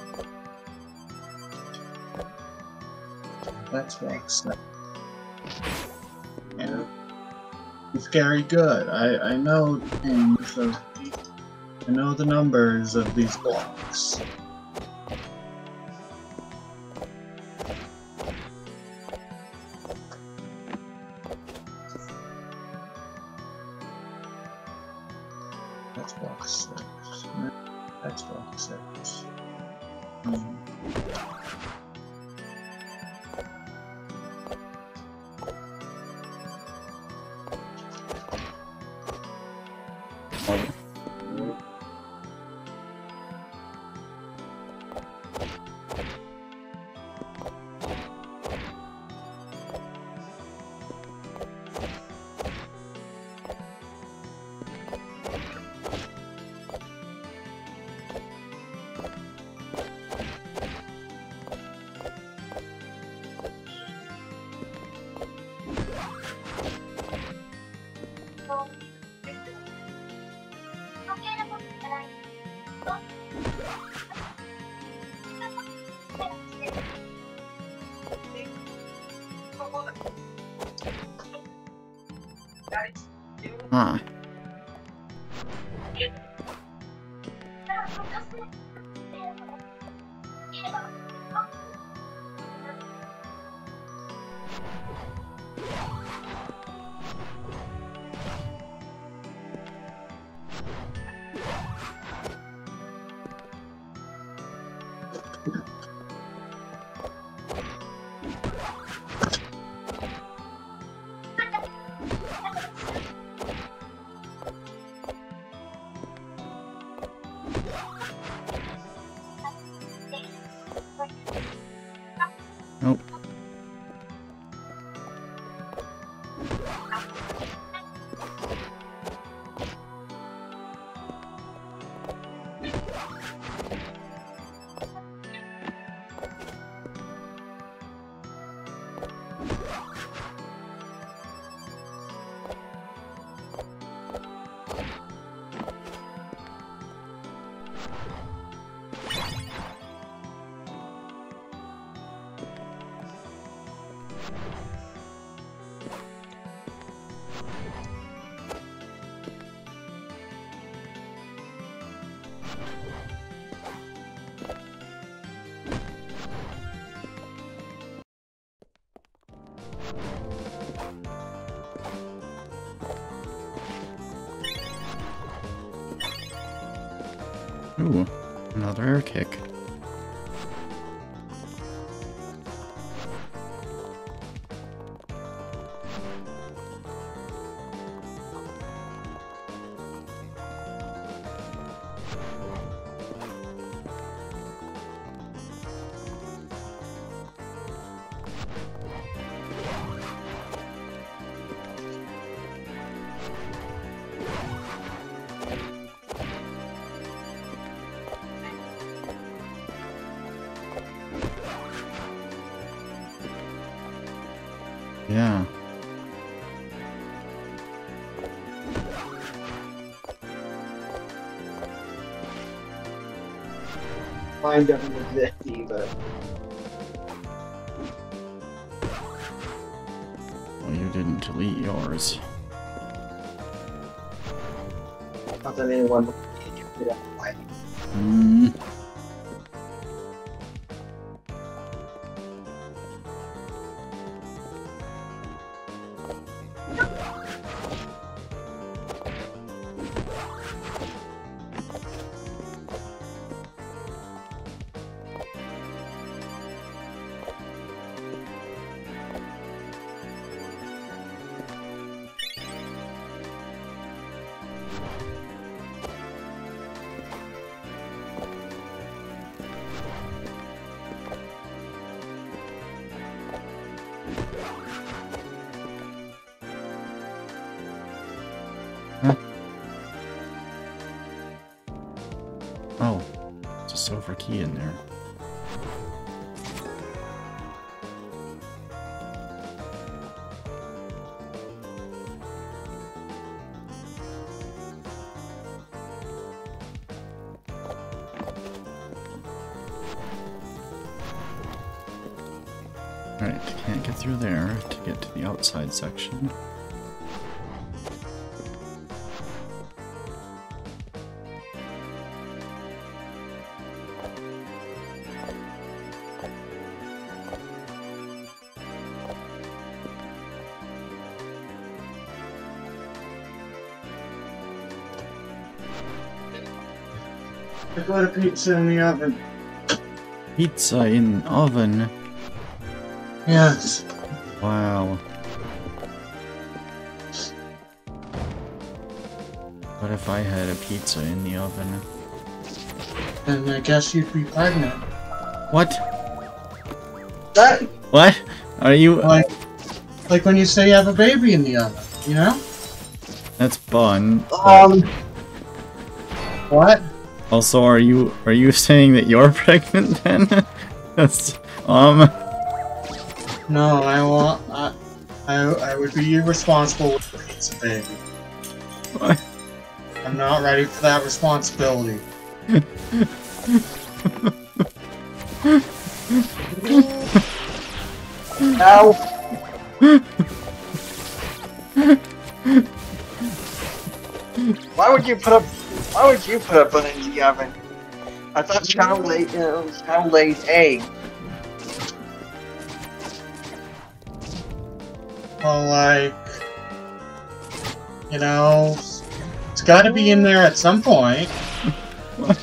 That's what's that. Yeah. It's very good. I, I know things of I know the numbers of these blocks. That's block six. That's block six. Hmm. Huh. Ooh, another air kick. Yeah. Mine doesn't exist either. Well, you didn't delete yours. Not that anyone would get it out. Hmm. Oh, there's a silver key in there. Alright, can't get through there to get to the outside section. I got a pizza in the oven. Pizza in oven. Yes. Wow. What if I had a pizza in the oven? And I guess you'd be pregnant. What? That What? Are you? Like, like when you say you have a baby in the oven, you know? That's fun. um What? Also, are you are you saying that you're pregnant then? That's um. No, I want. I, I, I would be irresponsible with the pizza baby. What? I'm not ready for that responsibility. Ow. Why would you put a Why would you put a bun in the oven? I thought cow laid you know, cow laid egg. Well, like, you know, it's got to be in there at some point. What?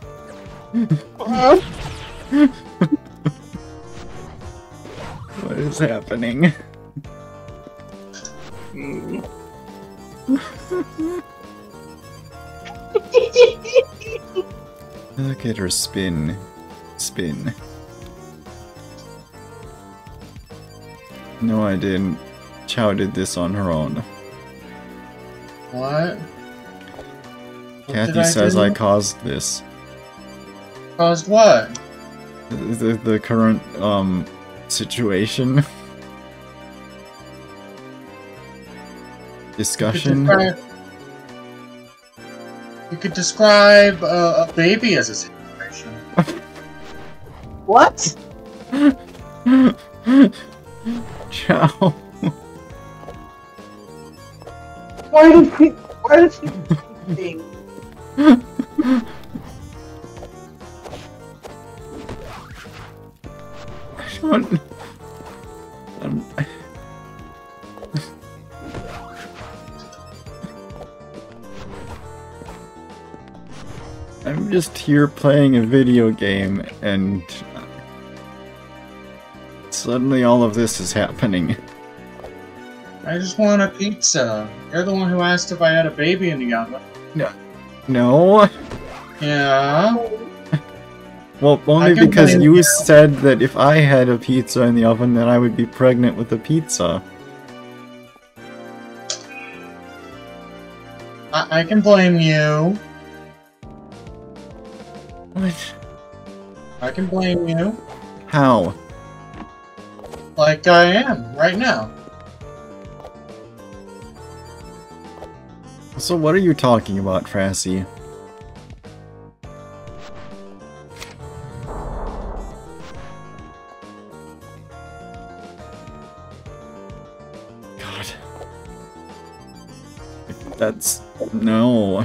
What is happening? Mm. Look at her spin. Spin. No, I didn't. Chow did this on her own. What? What Kathy did I says do? I caused this. Caused what? The, the, the current, um, situation. Discussion. You could describe, you could describe uh, a baby as a situation. What? Chow. Why did he Why did he think? I don't... Um, I'm just here playing a video game, and suddenly all of this is happening. I just want a pizza. You're the one who asked if I had a baby in the oven. No. No? Yeah? Well, only because you, you said that if I had a pizza in the oven, then I would be pregnant with a pizza. I, I can blame you. What? I can blame you. How? Like I am, right now. So what are you talking about, Frassie? God. That's... no.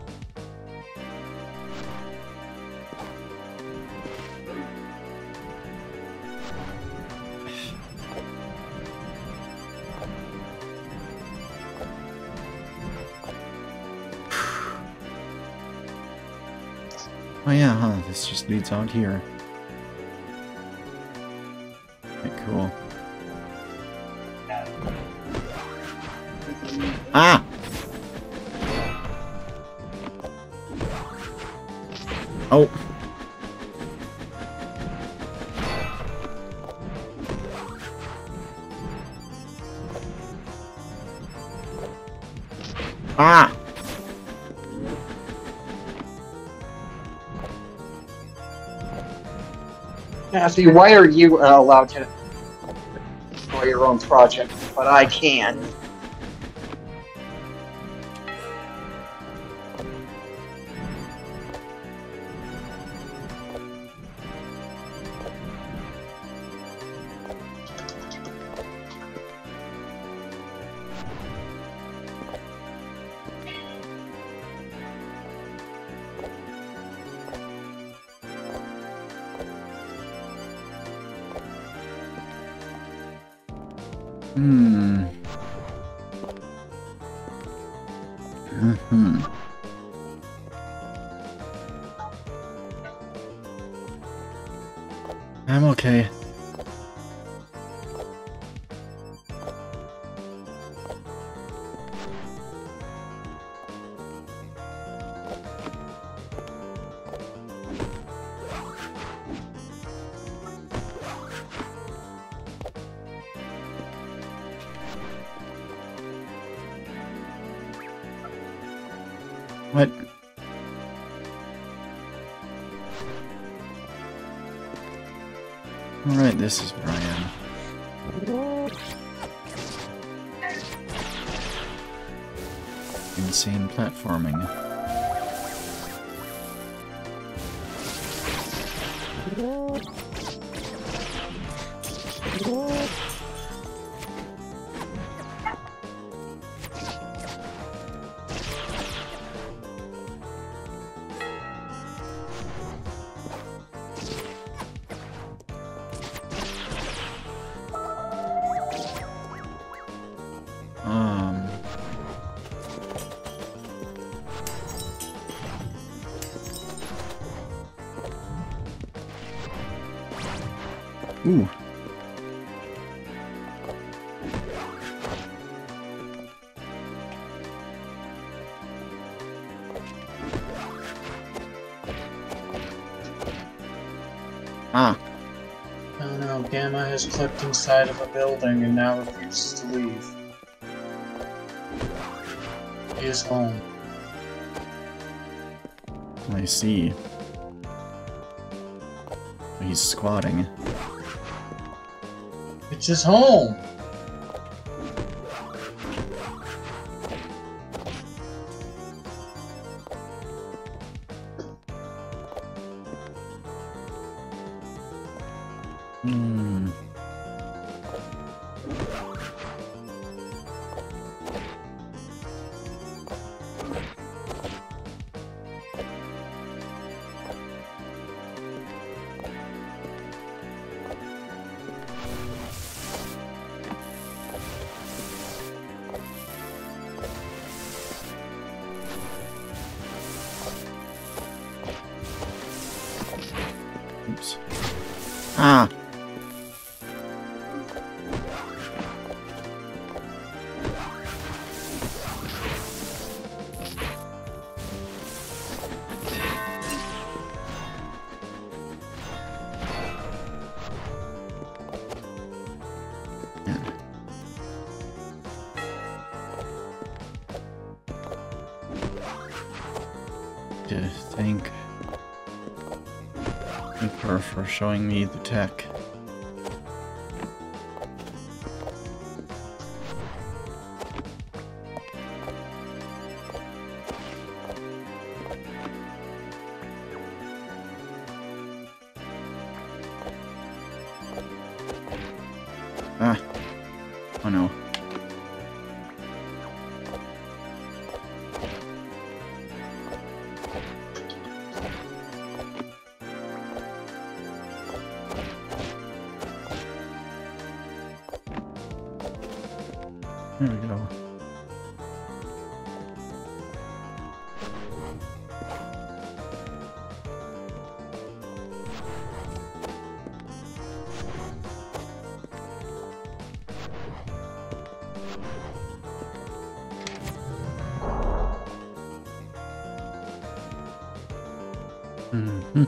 Oh yeah, huh, this just leads out here. Okay, cool. Ah! Oh! Ah! Now, see, why are you uh, allowed to destroy your own project, but I can? Hmm. Mm-hmm. I'm okay. What? Alright, this is where I am. Insane platforming. Um... Ooh. Ah. Oh no, Gamma has clicked inside of a building and now refuses to leave. He is home. I see. He's squatting. It's his home! Hmm. Ah! To thank her for showing me the tech. Ah. Oh no. There we go. Mm-hmm.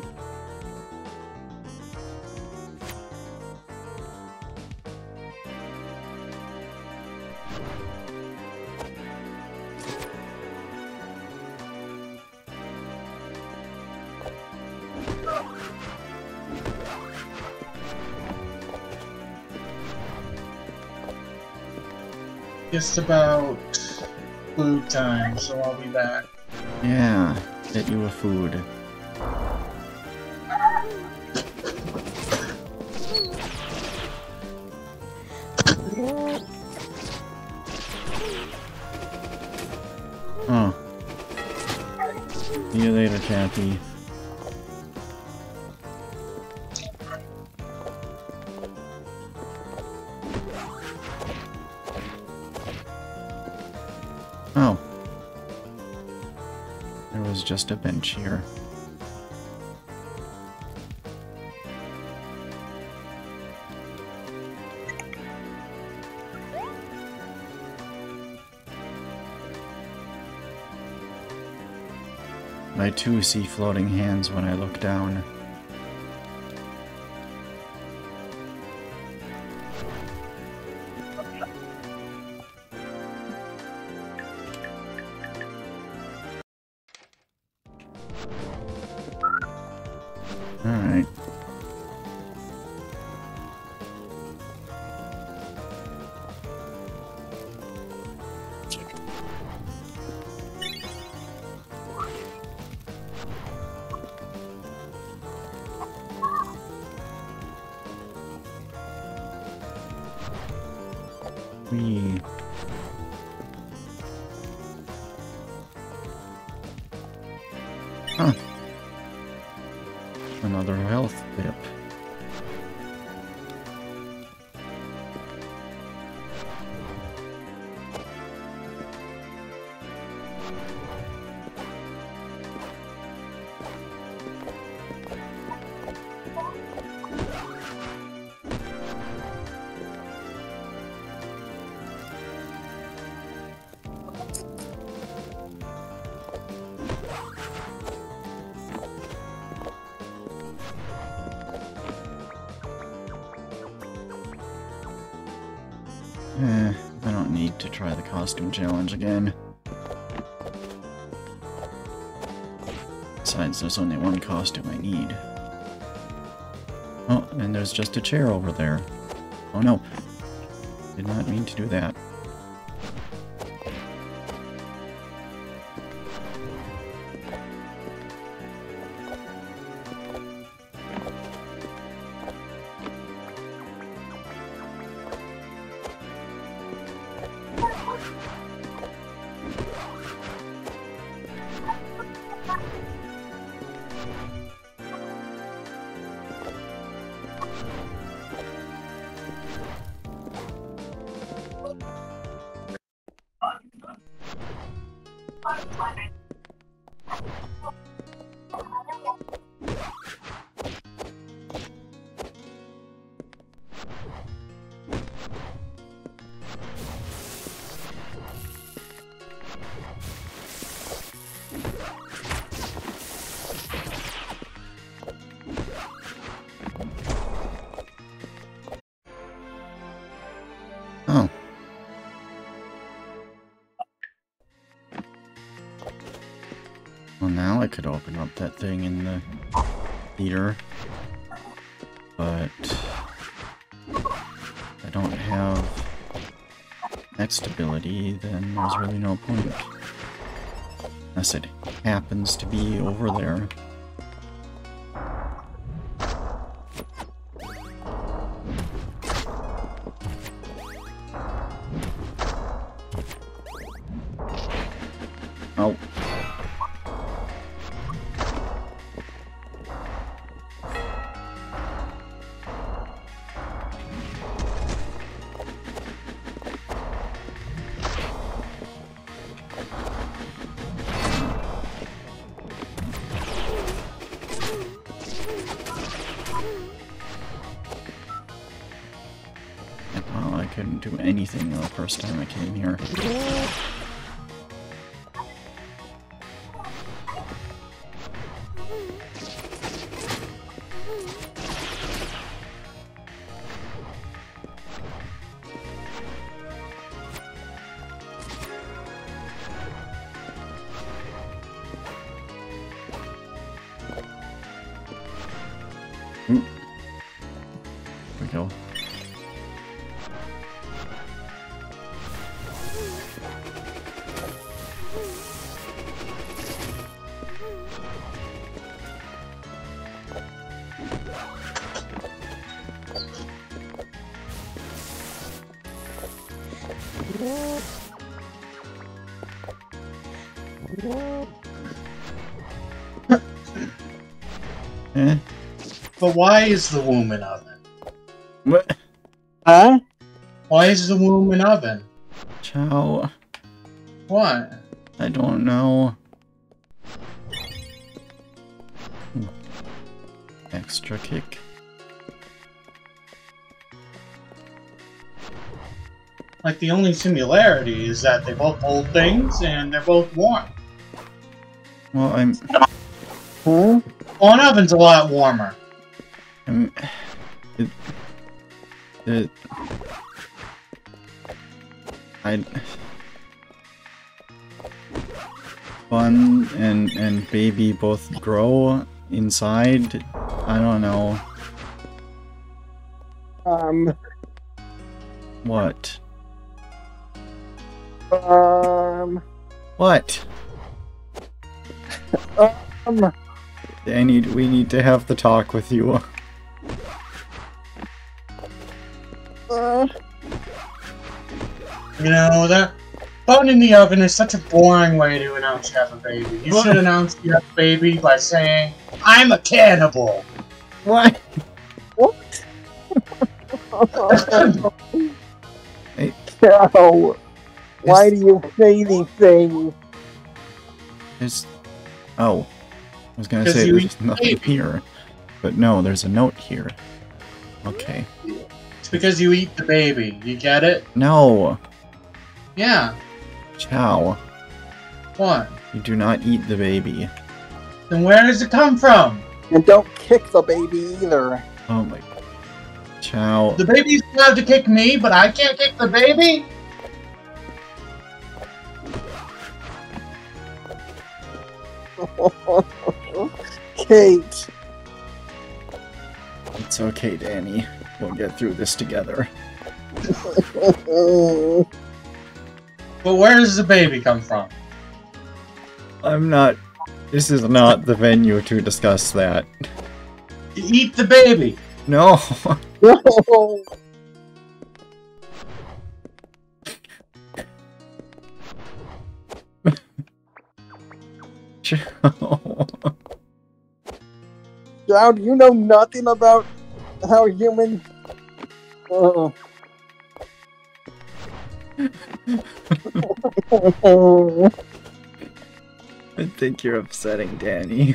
Just about food time, so I'll be back. Yeah, get you a food. Oh. See you later, Kathy. Oh. There was just a bench here. I too see floating hands when I look down. Alright. We... Huh. Another health dip. Eh, I don't need to try the costume challenge again. Besides, there's only one costume I need. Oh, and there's just a chair over there. Oh no. Did not mean to do that. Oh. Well, now I could open up that thing in the theater, but if I don't have next ability, then there's really no point. Unless it happens to be over there. Oh. Well, I couldn't do anything the first time I came here. Ooh. There we go. Eh? But why is the womb an oven? What? Huh? Why is the womb an oven? Chow. What? I don't know. Ooh. Extra kick. Like, the only similarity is that they both hold things and they're both warm. Well, I'm... Huh? Well, an oven's a lot warmer. I'm... It... It... I... Bun and, and baby both grow inside. I don't know. Um... What? Um... What? Um... I need, we need to have the talk with you. Uh... You know, that bun in the oven is such a boring way to announce you have a baby. You should announce you have a baby by saying, I'm a cannibal! What? What? Hey. No. Why do you say these things? There's... Oh. I was gonna 'Cause say you there's eat nothing baby. here. But no, there's a note here. Okay. It's because you eat the baby. You get it? No! Yeah. Chow. What? You do not eat the baby. Then where does it come from? And don't kick the baby either. Oh my... Chow. The baby's allowed to kick me, but I can't kick the baby? Kate. It's okay, Danny. We'll get through this together. But where does the baby come from? I'm not... This is not the venue to discuss that. You eat the baby! No! No. Chow. Chow, do you know nothing about how humans... Uh. I think you're upsetting Danny.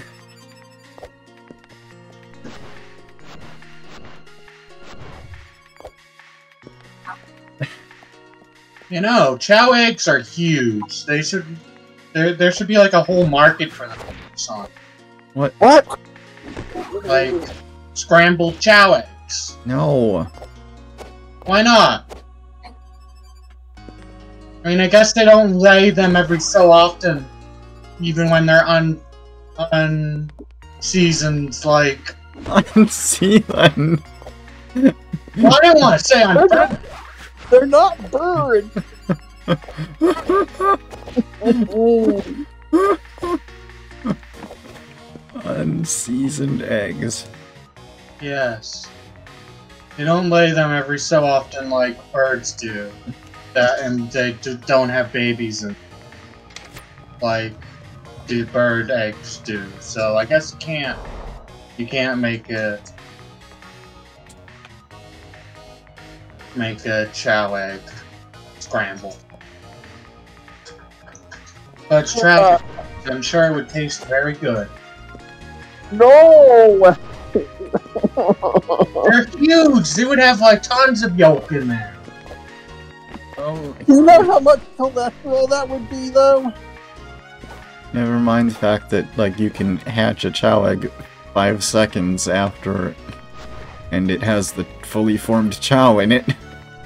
You know, chow eggs are huge. They should There, there should be like a whole market for them. Song. What? What? Like scrambled chow eggs. No. Why not? I mean, I guess they don't lay them every so often, even when they're un unseasoned. Like Unseasoned. Well, I didn't want to say on. They're, they're not birds. Unseasoned eggs. Yes. They don't lay them every so often like birds do. That and they d don't have babies in like the bird eggs do. So I guess you can't. You can't make a make a chow egg scramble. But it's tragic. I'm sure it would taste very good. No! They're huge! They would have like tons of yolk in there. Oh. You know how much cholesterol that would be, though? Never mind the fact that, like, you can hatch a chow egg five seconds after, and it has the fully formed chow in it.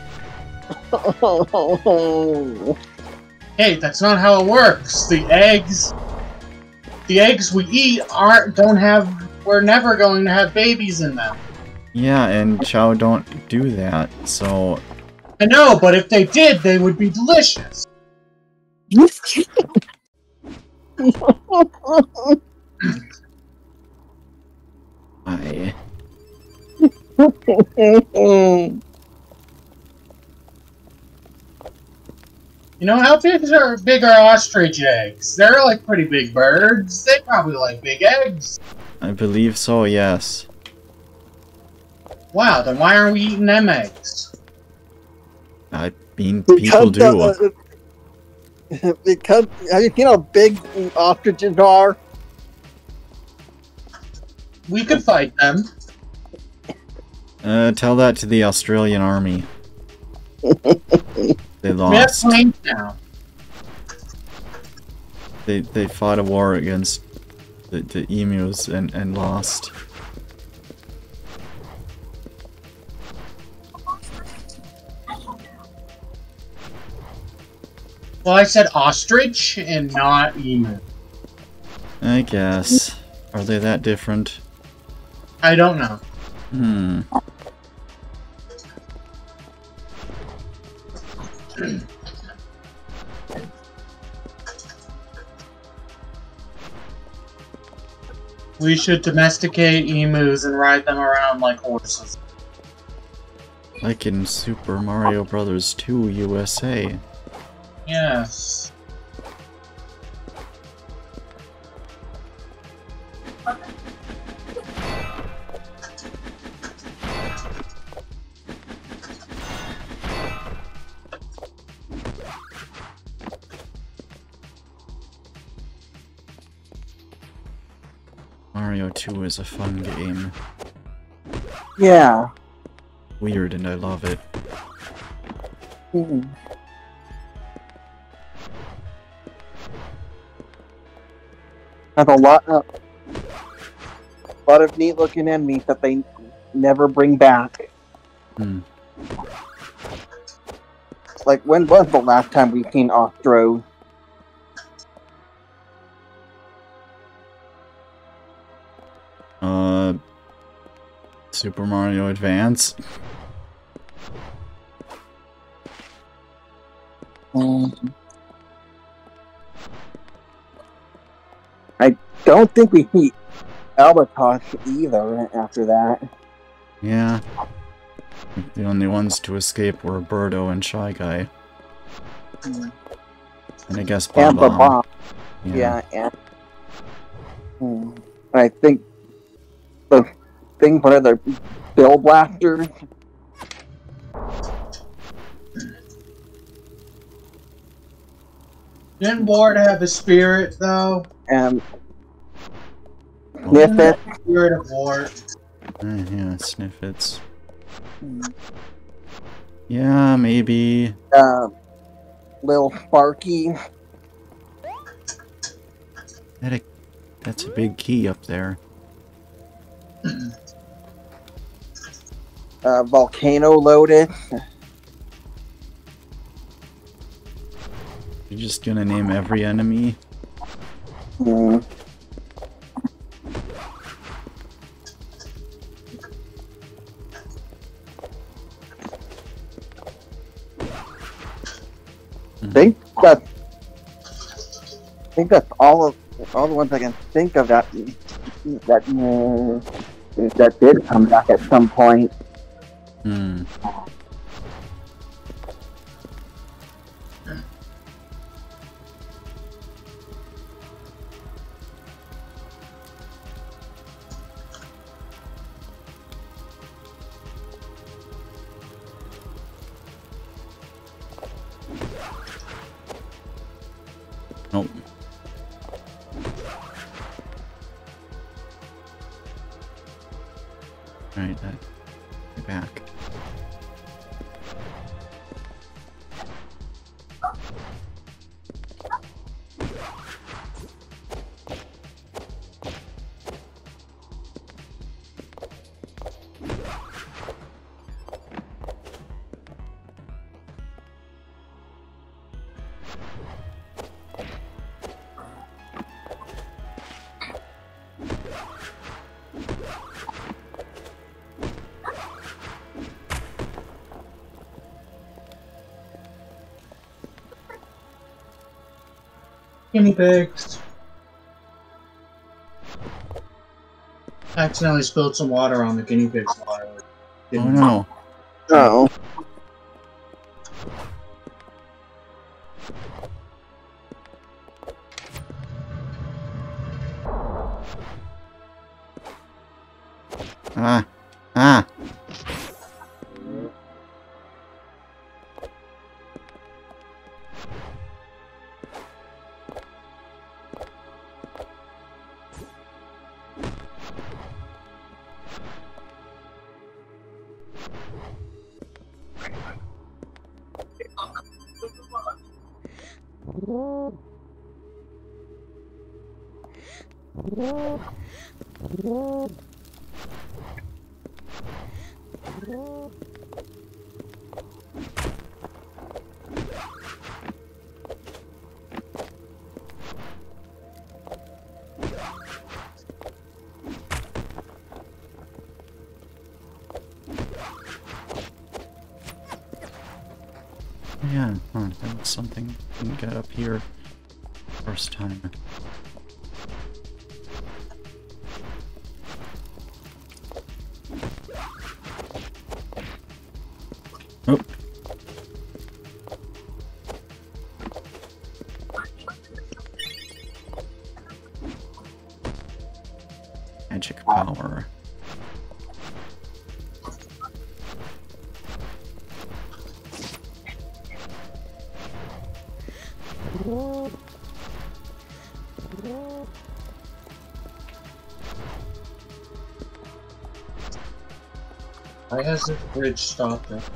Hey, that's not how it works. The eggs, the eggs we eat aren't don't have. We're never going to have babies in them. Yeah, and chow don't do that, so... I know, but if they did, they would be delicious. I... You know, how big are big are ostrich eggs? They're like pretty big birds. They probably like big eggs. I believe so, yes. Wow, then why aren't we eating them eggs? I mean, people do. Uh, because, have you seen how big ostriches are? We could fight them. Uh, tell that to the Australian army. They We have lost. planes now. They they fought a war against the, the emus and, and lost. Well, I said ostrich and not emu. I guess. Are they that different? I don't know. Hmm. We should domesticate emus and ride them around like horses. Like in Super Mario Brothers two U S A. Yes. Mario two is a fun game. Yeah. Weird, and I love it. Hmm. Have a lot of a lot of neat looking enemies that they never bring back. Hmm. Like, when was the last time we've seen Ostro? Uh, Super Mario Advance. Um, I don't think we see Albatross either after that. Yeah. The only ones to escape were Birdo and Shy Guy. Hmm. And I guess And Bob. Bob. Yeah. Yeah, and hmm. I think the thing for the Bill Blasters. Didn't Ward have a spirit though? And Oh, Sniff It. Spirit of Ward. uh, yeah, Sniffits. Yeah, maybe. Uh, Lil Sparky. That a, that's a big key up there. Uh, volcano loaded. You're just gonna name every enemy? Hmm. I think that I think that's all of all the ones I can think of that that uh, that did come back at some point. Hmm. Nope. Alright, that. Get back. Guinea pigs. I accidentally spilled some water on the guinea pig's water. Oh Didn't- no. Oh. Ah. Ah. Yeah, huh, that was something we got up here first time. Oh. Magic power. Why has this bridge stopped it?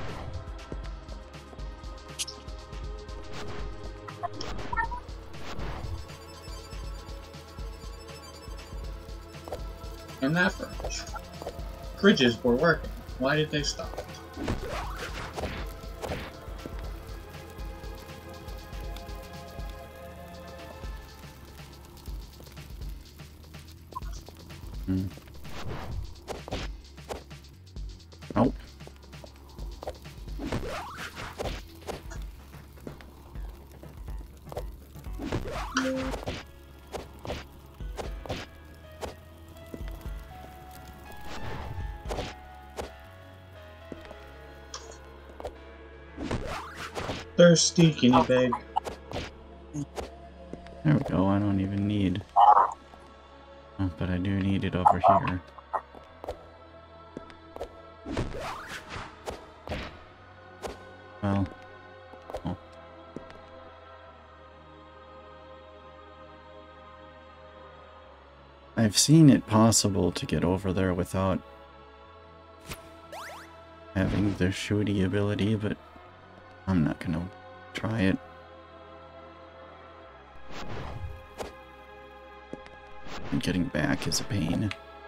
And that bridge. Bridges were working. Why did they stop? Hmm. Oh. Thirsty guinea pig. There we go, I don't even need... Oh, but I do need it over here. Well... Oh. I've seen it possible to get over there without having the shooty ability, but I'm not gonna try it. And getting back is a pain.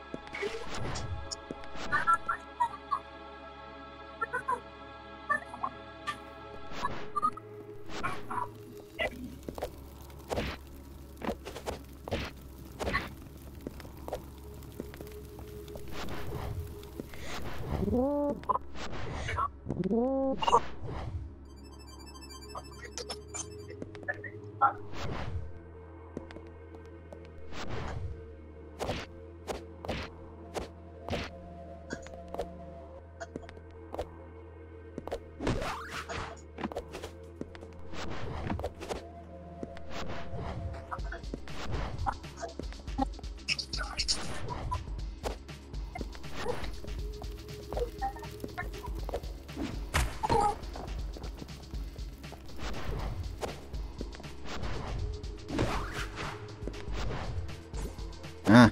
Ah.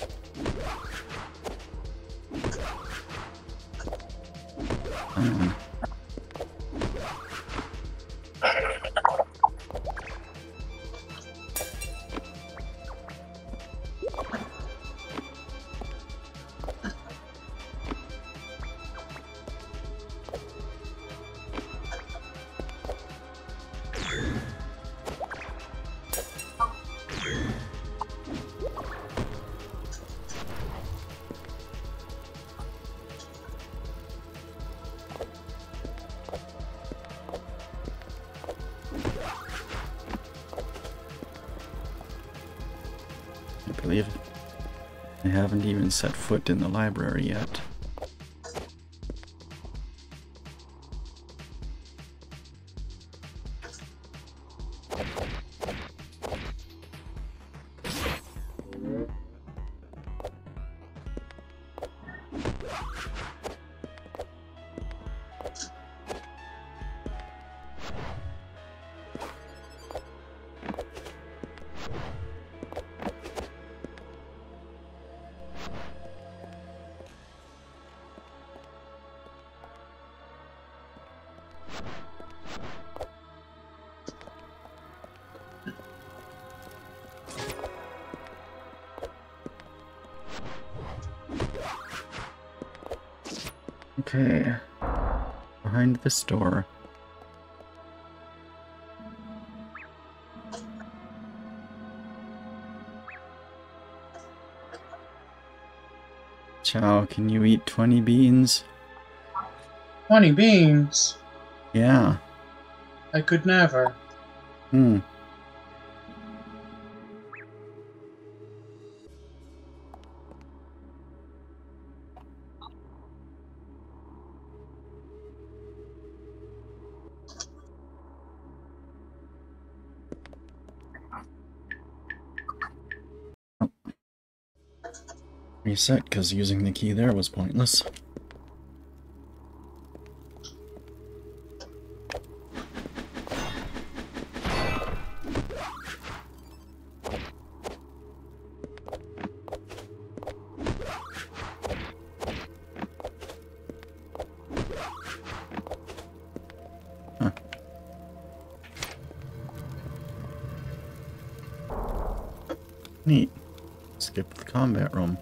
Um. I believe it. I haven't even set foot in the library yet. Okay, behind this door. Chow, can you eat twenty beans? twenty beans? Yeah. I could never. Hmm. Reset, because using the key there was pointless. Huh. Neat. Skip the combat room.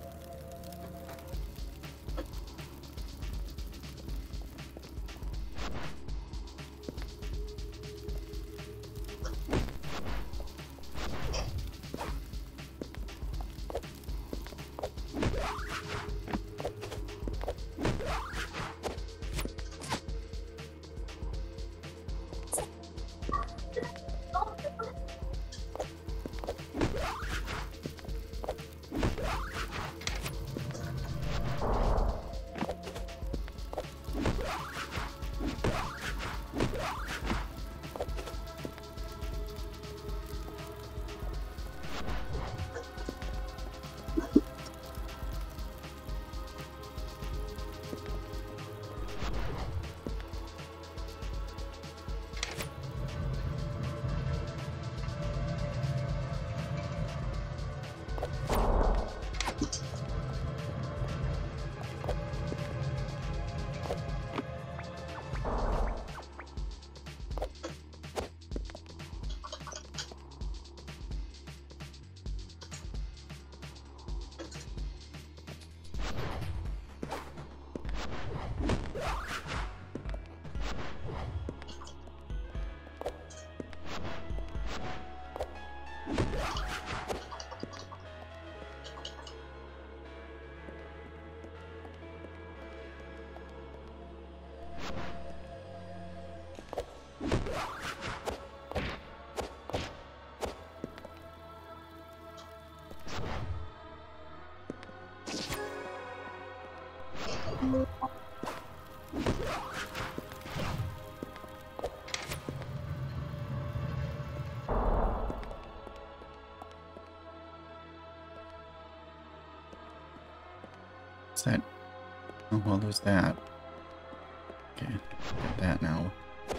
What's that? Oh, well, there's that. Okay, get that now.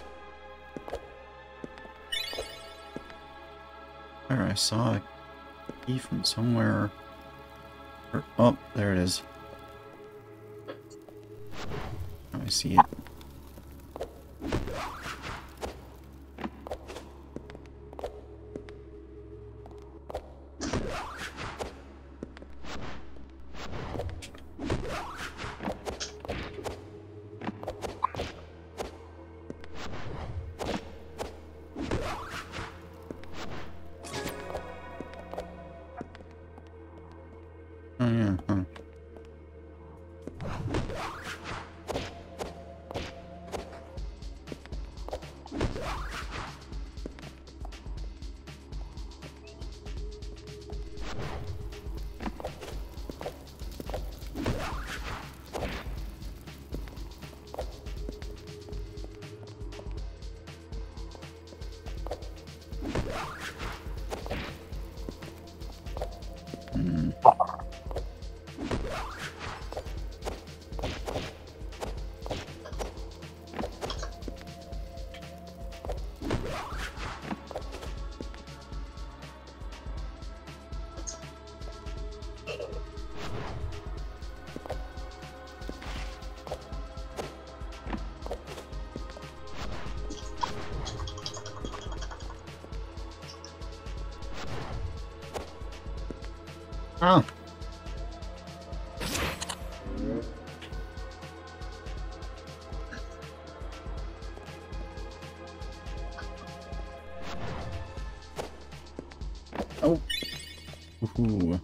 There, I saw a key from somewhere. Or, oh, there it is. Now I see it. Oh yeah, huh. Hmm. Oh. Oh. Ooh.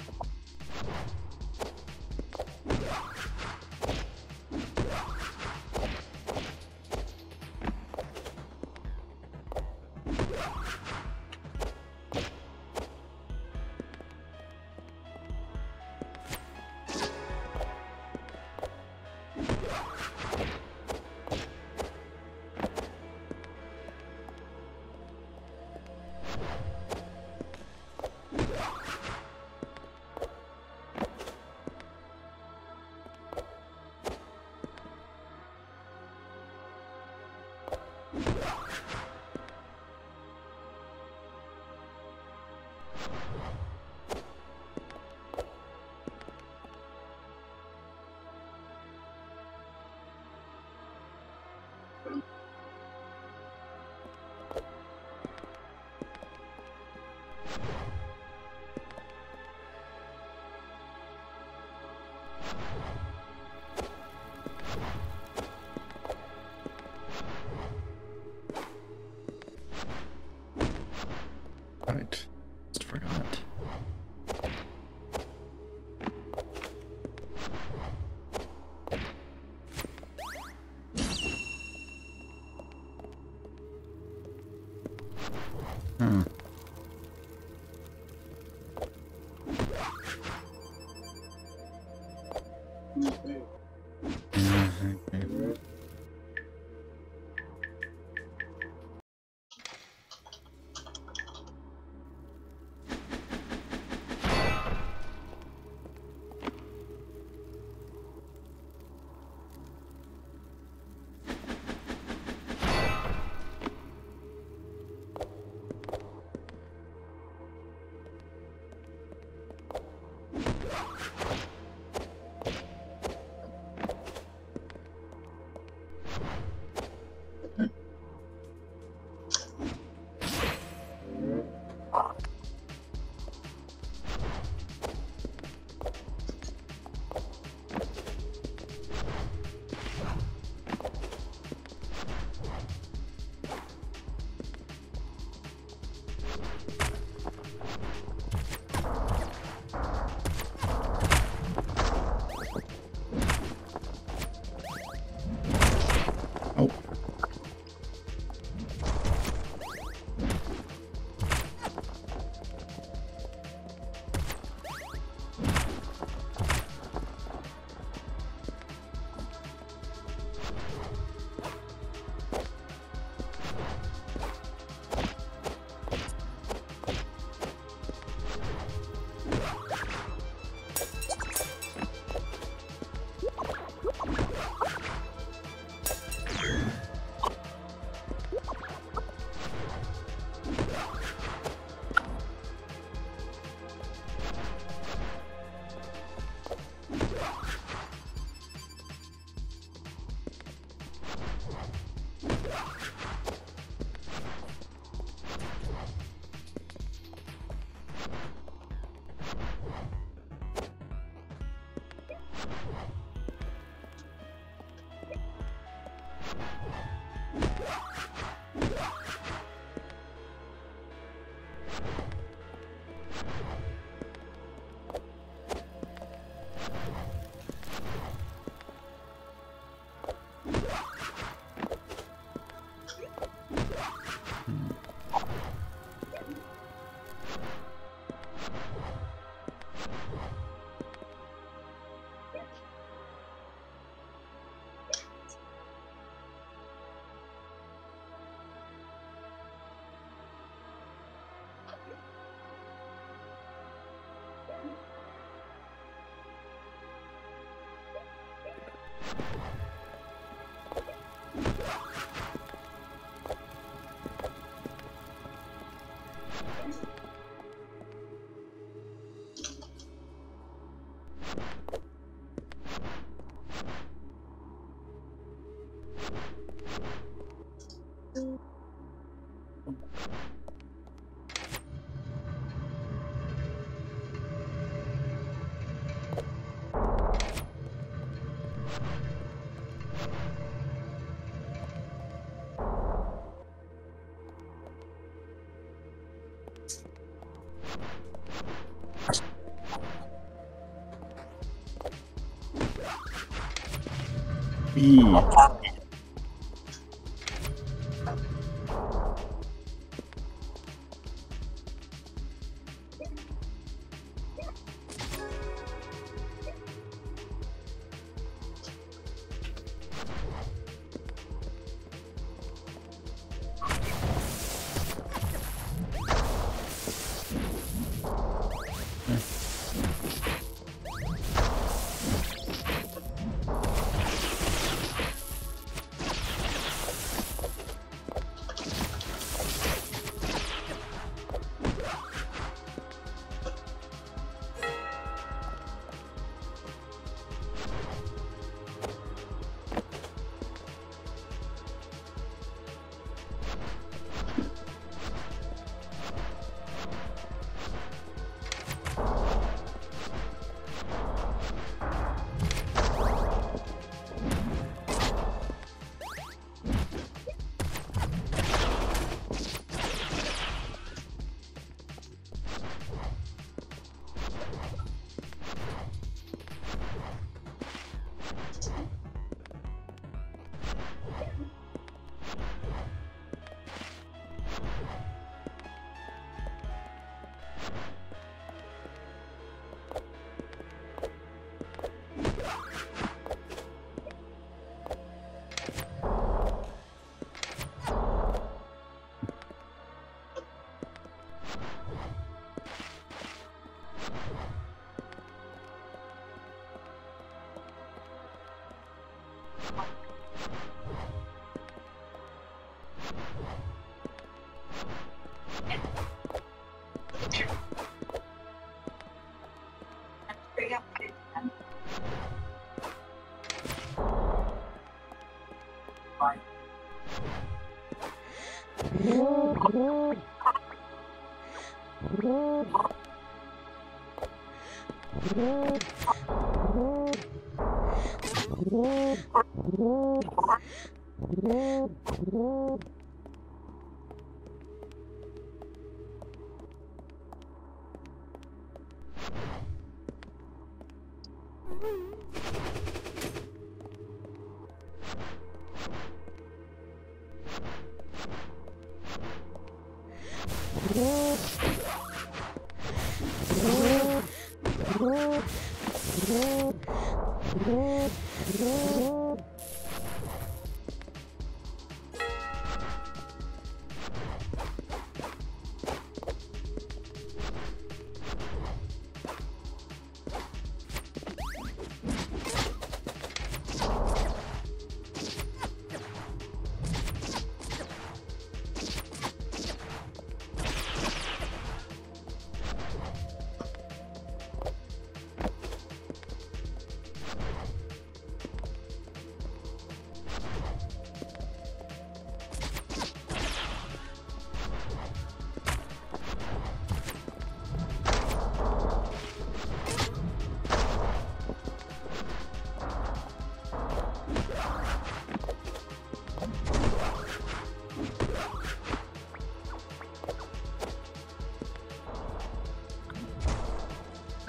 Right. Just forgot. Hmm. E.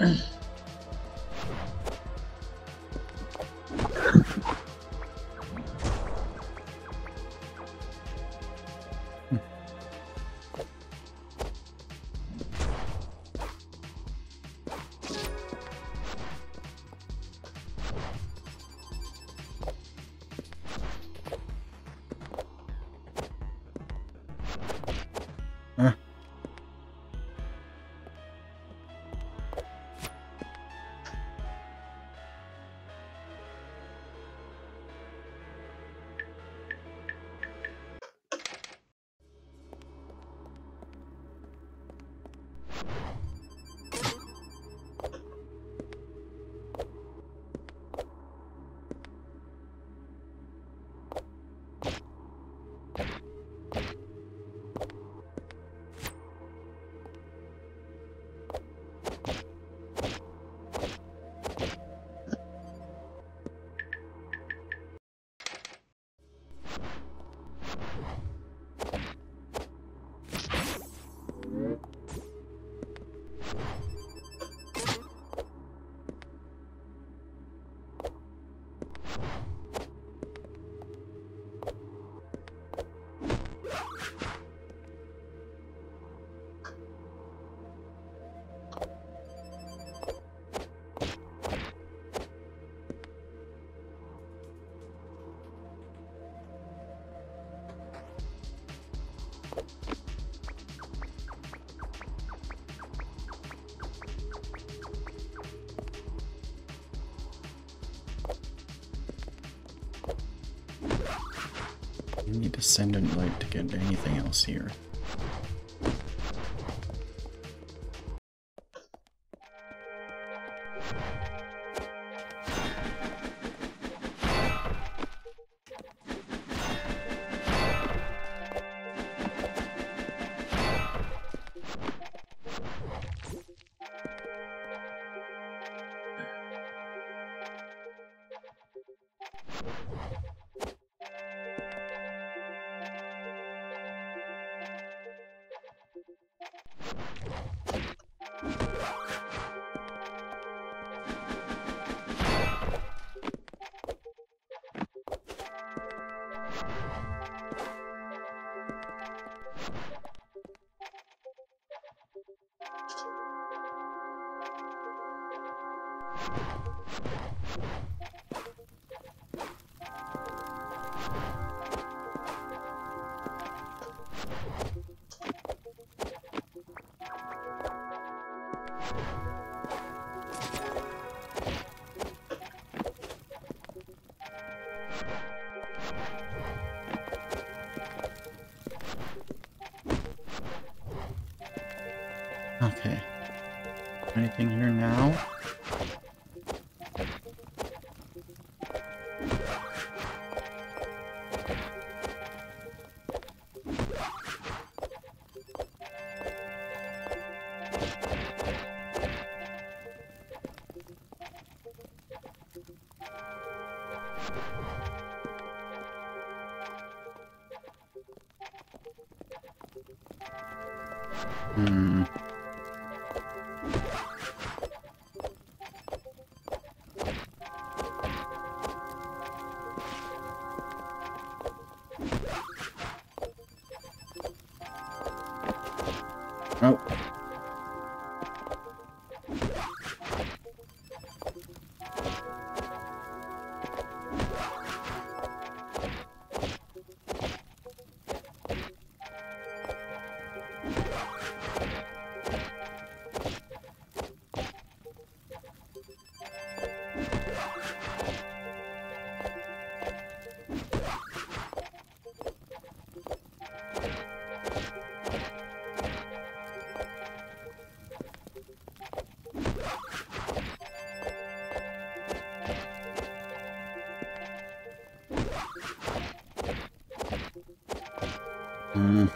Huh. I need Ascendant Light to get anything else here. Okay. Anything here now? Hmm. Oh. Hmm.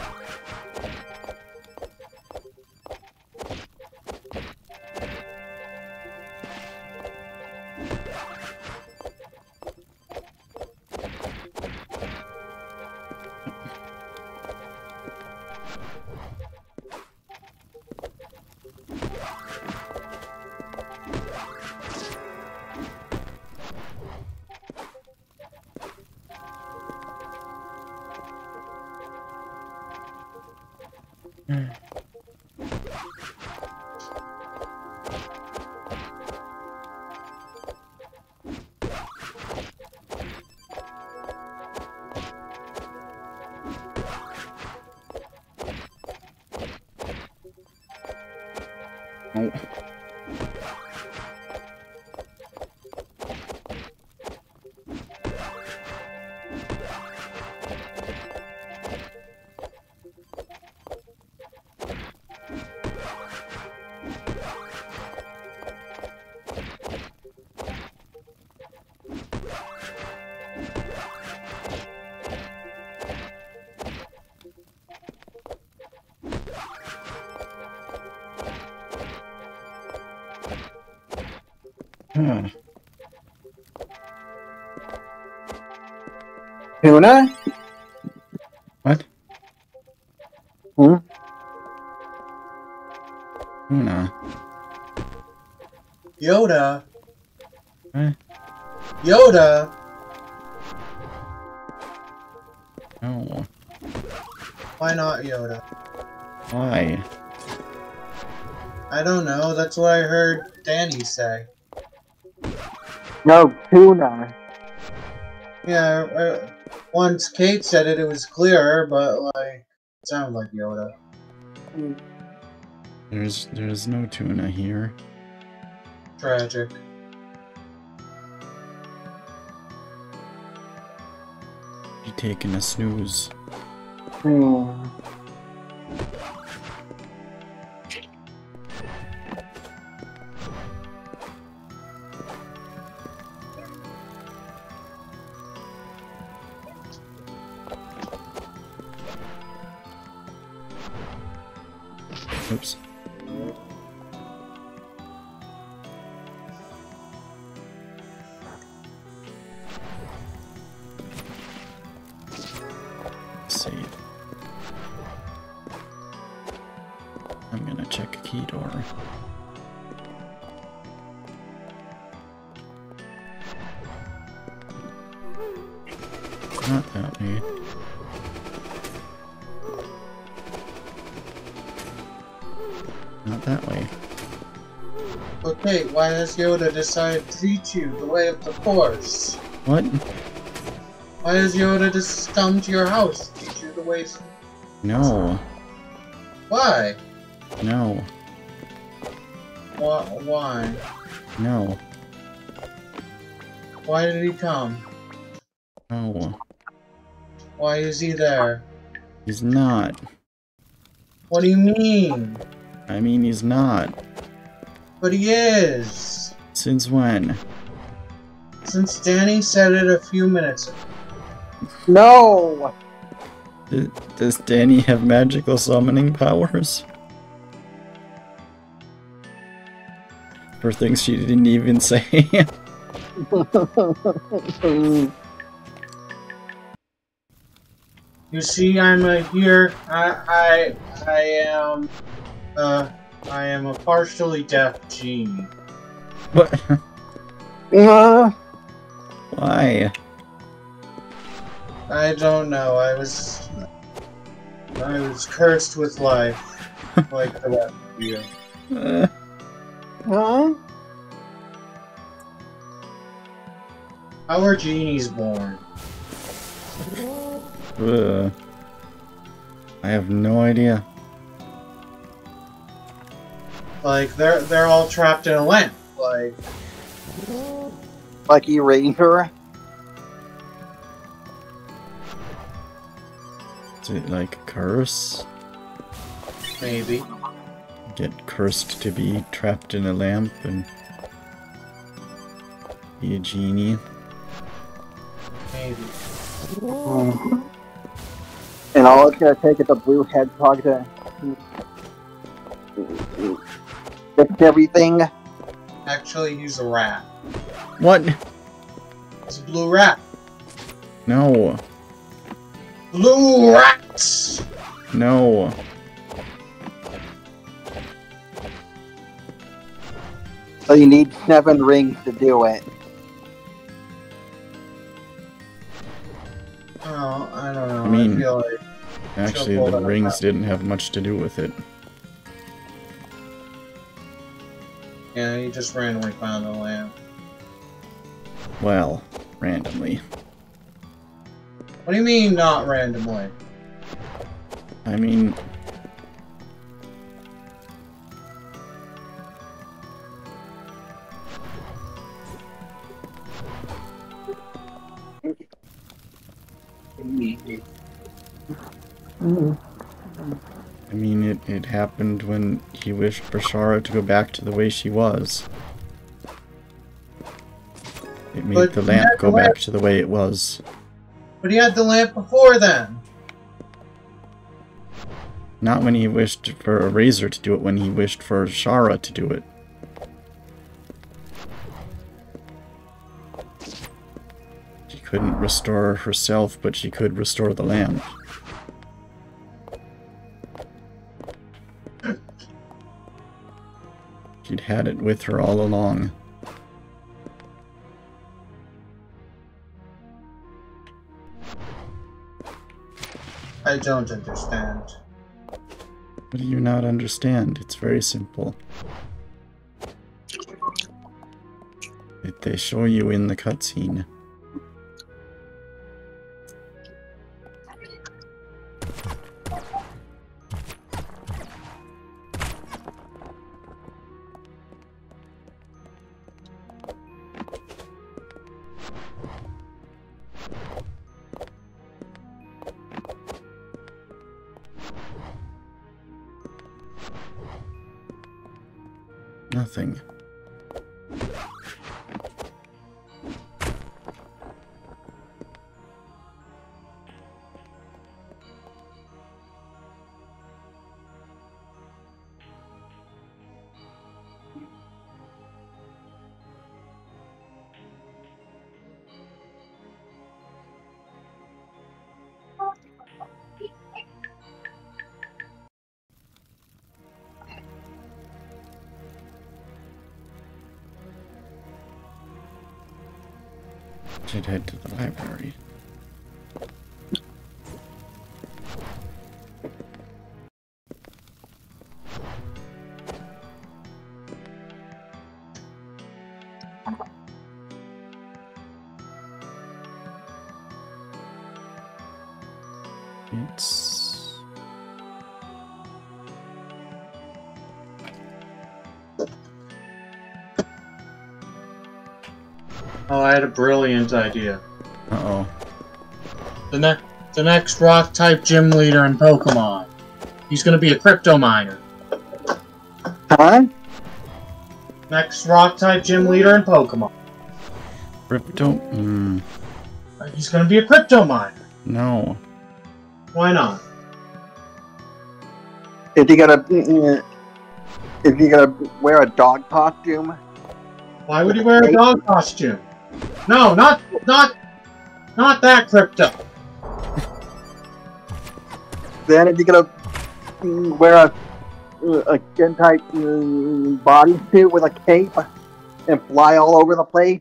Oh. Hmm. Tuna? What? Hmm? Tuna. Yoda. What? Yoda. Oh. Why not Yoda? Why? I don't know. That's what I heard Danny say. No, tuna. Yeah, uh, once Kate said it, it was clearer, but like, it sounded like Yoda. There's there's no tuna here. Tragic. You taking a snooze? Hmm. Oops. Save. I'm gonna check a key door. Not that way. Not that way. Okay, why has Yoda decided to teach you the way of the Force? What? Why has Yoda just come to your house to teach you the ways? No. Why? No. Why? Why? No. Why did he come? No. Why is he there? He's not. What do you mean? I mean, he's not. But he is. Since when? Since Danny said it a few minutes ago. No! D does Danny have magical summoning powers? For things she didn't even say. You see, I'm a here. I, I, I am. Uh, I am a partially deaf genie. What? Uh, Why? I don't know. I was. I was cursed with life, like the rest of you. Uh, huh? How are genies born? uh, I have no idea. Like they're they're all trapped in a lamp. Like Like Eraser? Is it like a curse? maybe. Get cursed to be trapped in a lamp and be a genie? Maybe. And And all it's gonna take is a blue hedgehog to fix everything. Actually, he's a rat. What? It's a blue rat. No. Blue rats! No. So you need seven rings to do it. Oh, I don't know. I mean, I feel like actually, She'll pull the that rings up. didn't have much to do with it. yeah, he just randomly found the lamp. Well, randomly. What do you mean, not randomly? I mean... I mean, it, it happened when he wished for Shara to go back to the way she was. It made But the he lamp had go the lamp. back to the way it was. But he had the lamp before then. Not when he wished for a razor to do it, when he wished for Shara to do it. She couldn't restore herself, but she could restore the lamp. She'd had it with her all along. I don't understand. What do you not understand? It's very simple. It, they show you in the cutscene. Nothing. Should head to the library. It's... Oh, I had a brilliant idea. Uh-oh. The, ne the next rock-type gym leader in Pokemon. He's gonna be a crypto miner. Huh? Next rock-type gym leader in Pokemon. Crypto? Mm, He's gonna be a crypto miner. no. Why not? Is he gonna? Is he gonna wear a dog costume? Why would he wear a dog costume? No, not, not, not that crypto. Then is he gonna wear a a skin tight bodysuit with a cape and fly all over the place?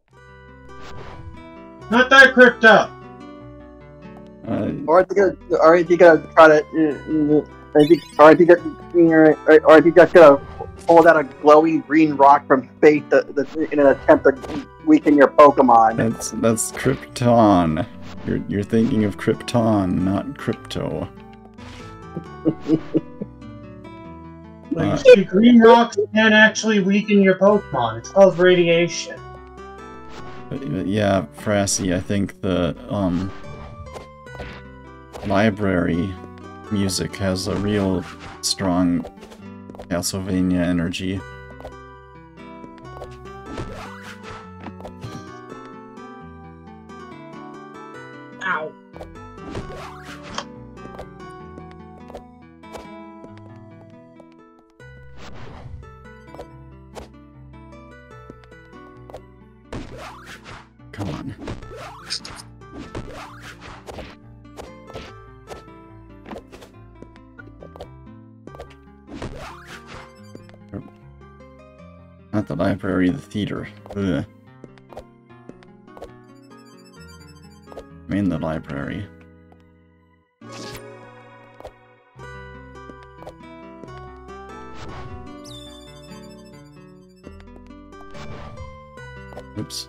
Not that crypto. Uh, Or is he gonna? Or is he gonna try to? Uh, is he, or is he gonna? Or, or is he just gonna pull out a glowing green rock from space to, to, in an attempt to weaken your Pokemon? that's that's Krypton. You're you're thinking of Krypton, not crypto. Like, Uh, see, green rocks can actually weaken your Pokemon. It's called radiation. But, but yeah, Frassi, I think the um library music has a real strong Castlevania energy. Ow. Not the library, the theater. Ugh. I'm in the library. Oops.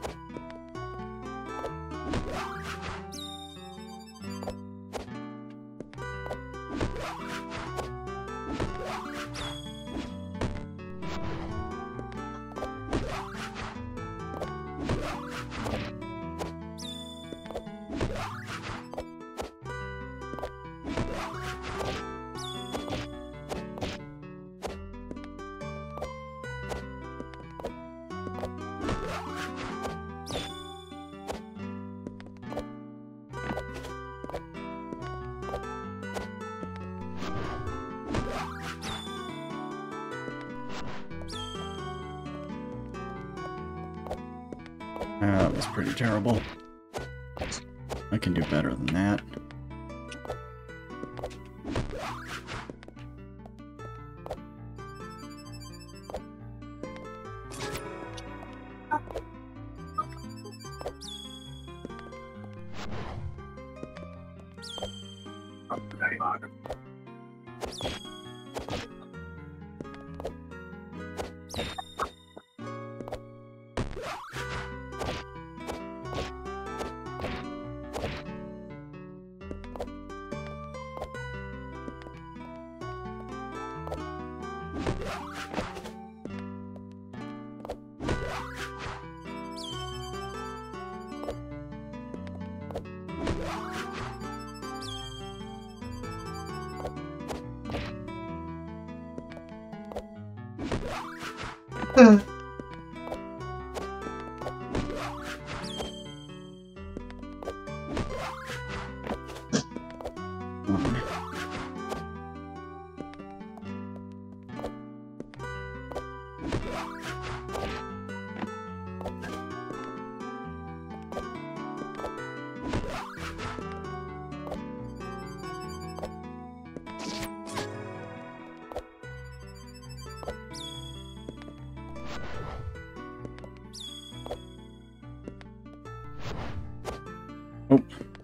Uh, that was pretty terrible. I can do better than that. Hmm. Oh.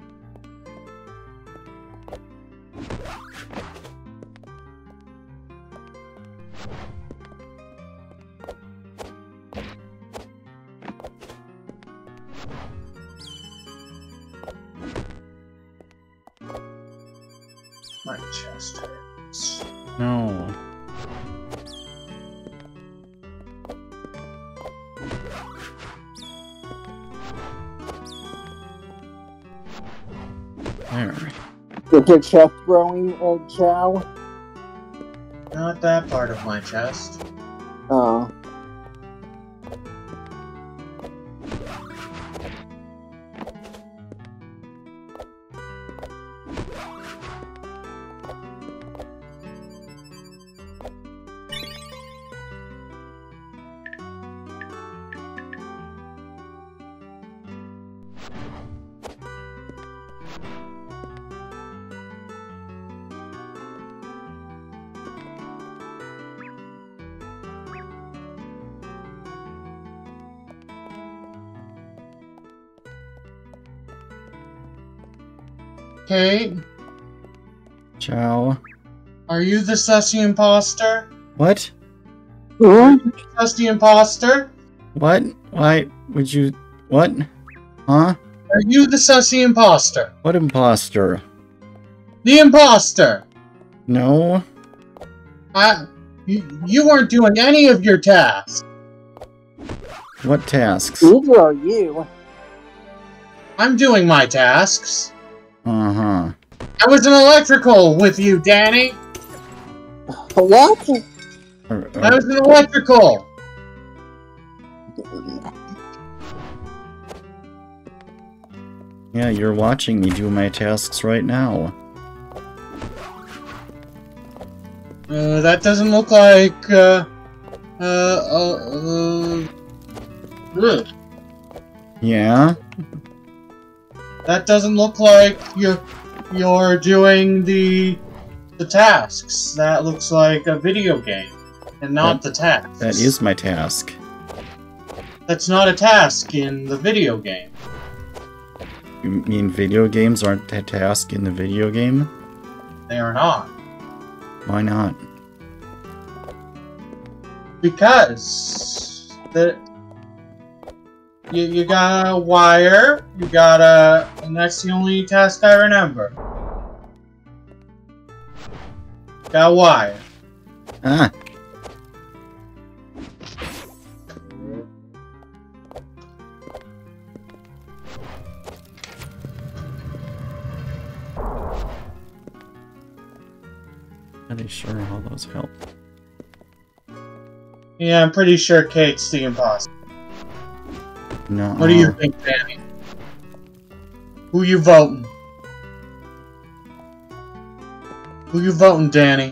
My chest hurts. No. There. Is your chest growing, uh, Chow? Not that part of my chest. Oh. Kate, Ciao. are you the sussy imposter? What? Mm-hmm. Sussy imposter? What? Why would you... What? Huh? Are you the sussy imposter? What imposter? The imposter! No? I, you, you weren't doing any of your tasks. What tasks? Neither are you. I'm doing my tasks. Uh-huh. I was in electrical with you, Danny. What? Or- I or- was in electrical. Yeah, you're watching me do my tasks right now. Uh, that doesn't look like, uh, uh, uh, uh, ugh. Yeah? That doesn't look like you're you're doing the the tasks. That looks like a video game, and not That- the tasks. That is my task. That's not a task in the video game. You mean video games aren't a task in the video game? They are not. Why not? Because the you you got a wire, you got a, and that's the only task I remember. Got a wire. Ah! Pretty sure how those help. Yeah, I'm pretty sure Kate's the imposter. No. What do you think, Danny? Who you voting? Who you voting, Danny?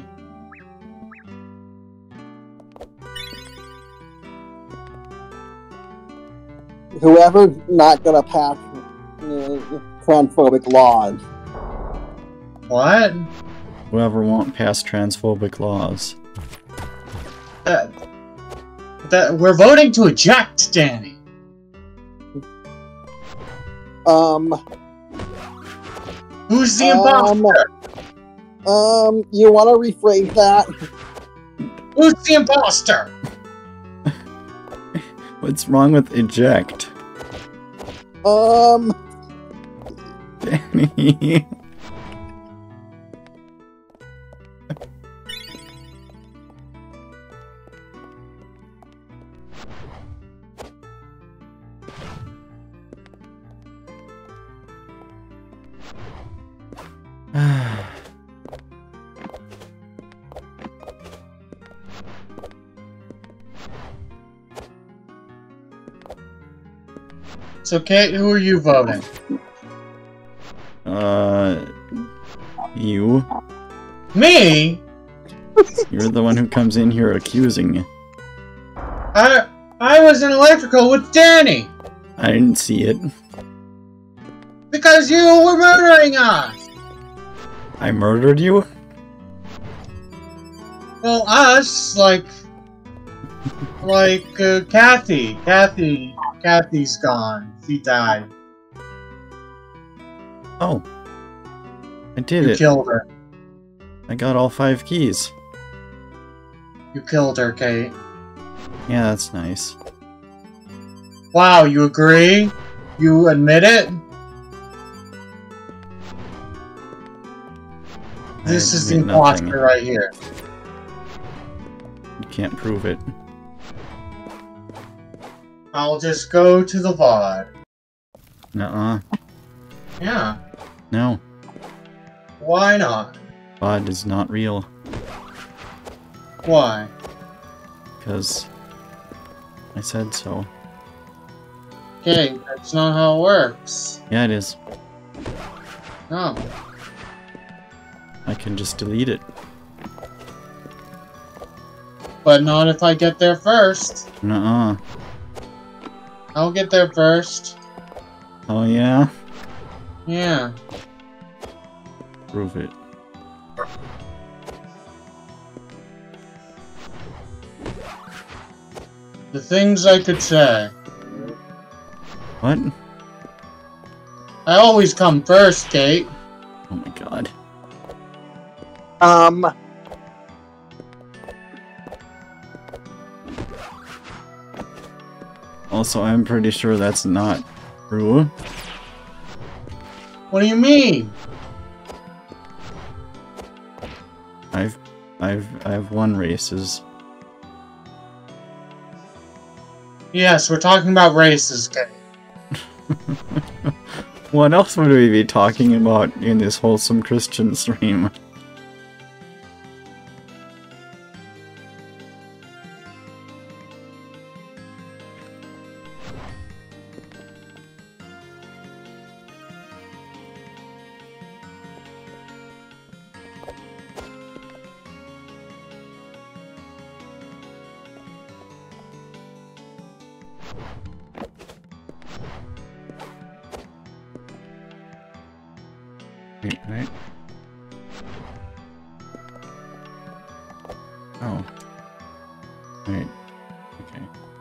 Whoever's not gonna pass uh, transphobic laws. What? Whoever won't pass transphobic laws. That, that we're voting to eject Danny. Um, Who's the Um, imposter? um, you want to rephrase that? Who's the imposter? What's wrong with eject? Um, Danny. So, Kate, who are you voting? uh, you. Me? You're the one who comes in here accusing me. I I was in electrical with Danny I didn't see it. because you were murdering us. I murdered you? Well, us like like uh, Kathy. Kathy. Kathy's gone. She died. Oh. I did You it. killed her. I got all five keys. You killed her, Kate. Yeah, that's nice. Wow, you agree? You admit it? I This is the admit imposter nothing. right here. You can't prove it. I'll just go to the V O D. Nuh-uh. Yeah. No. Why not? V O D is not real. Why? Because I said so. Kate, that's not how it works. Yeah, it is. No. I can just delete it. But not if I get there first. Nuh-uh. I'll get there first. Oh, yeah? Yeah. Prove it. The things I could say. What? I always come first, Kate. Oh my god. um, Also, I'm pretty sure that's not true. What do you mean? I've, I've, I've won races. Yes, we're talking about races, Kate. What else would we be talking about in this wholesome Christian stream? Wait, wait. Oh. Wait. Okay.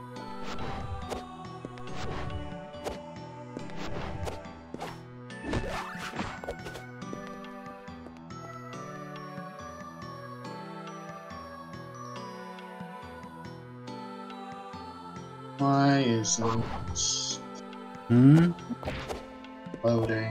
Why is it Hmm? loading?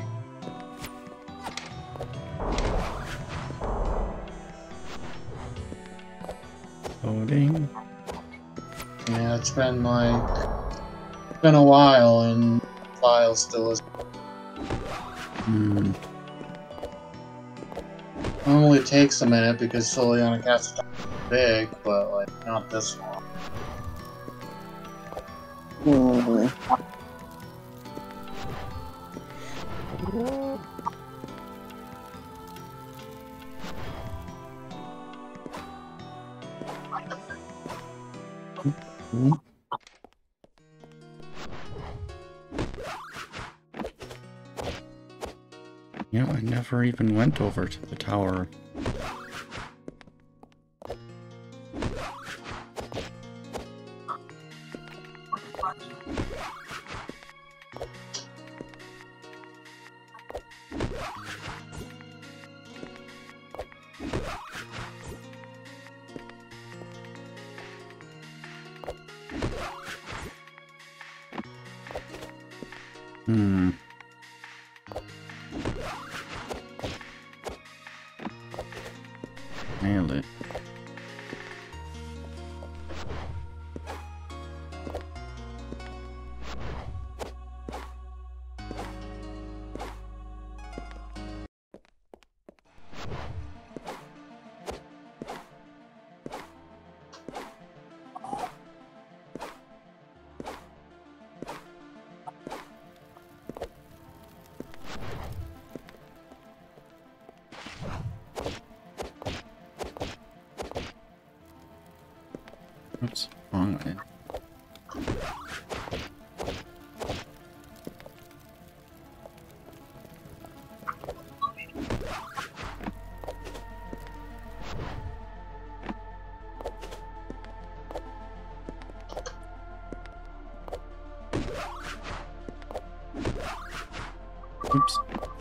Loading. Yeah, it's been like it's been a while and the file still is. Hmm. Normally it takes a minute because Soliana Cast is big, but like not this long. Hmm. Hmm. Yeah, I never even went over to the tower. Hmm. Nailed it. Oops, wrong way. Oops.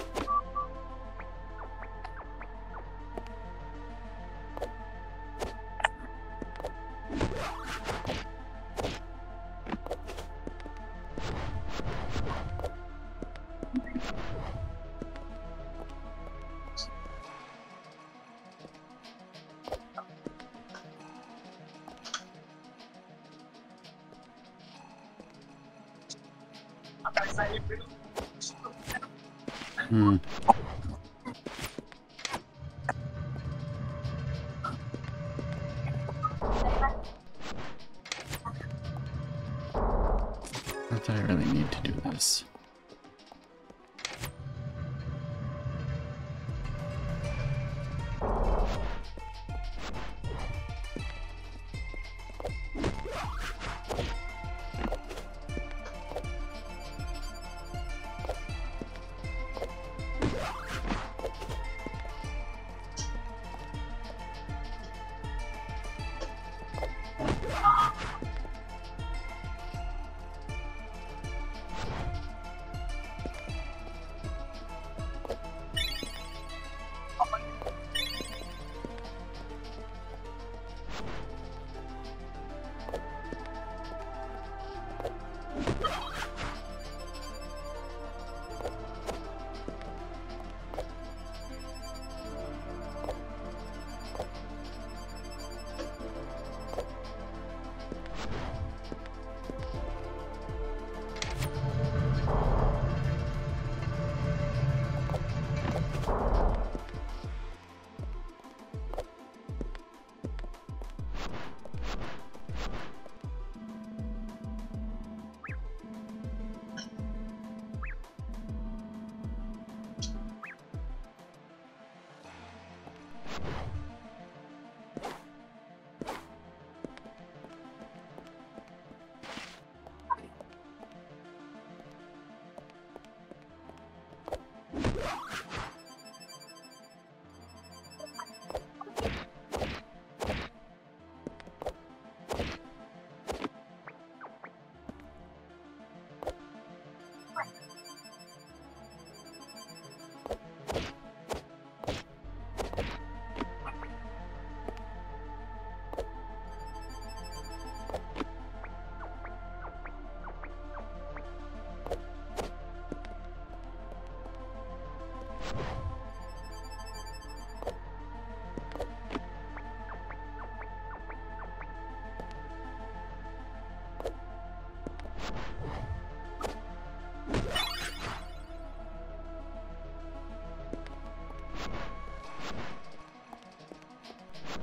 Hmm. Not that I really need to do this.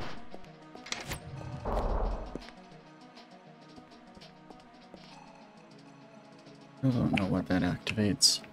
I don't know what that activates.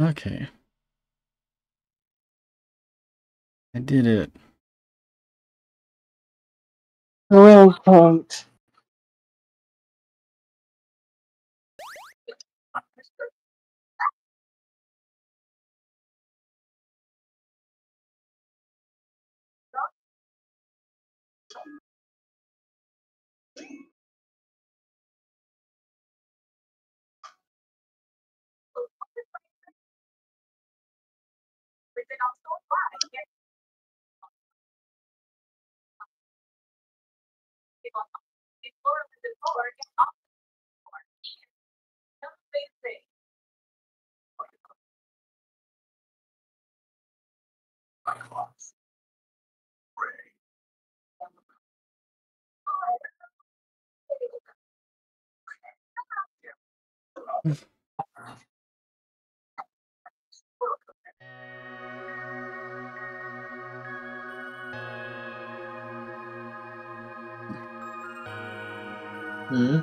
Okay. I did it. Well, thanks. Hmm?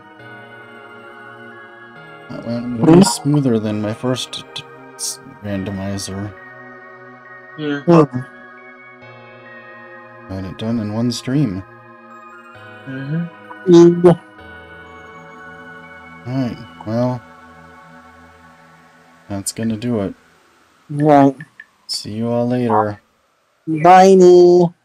That went way smoother than my first t- s- randomizer. Yeah. Got it done in one stream. Mm-hmm. Alright, well, that's gonna do it. Right. See you all later. Bye.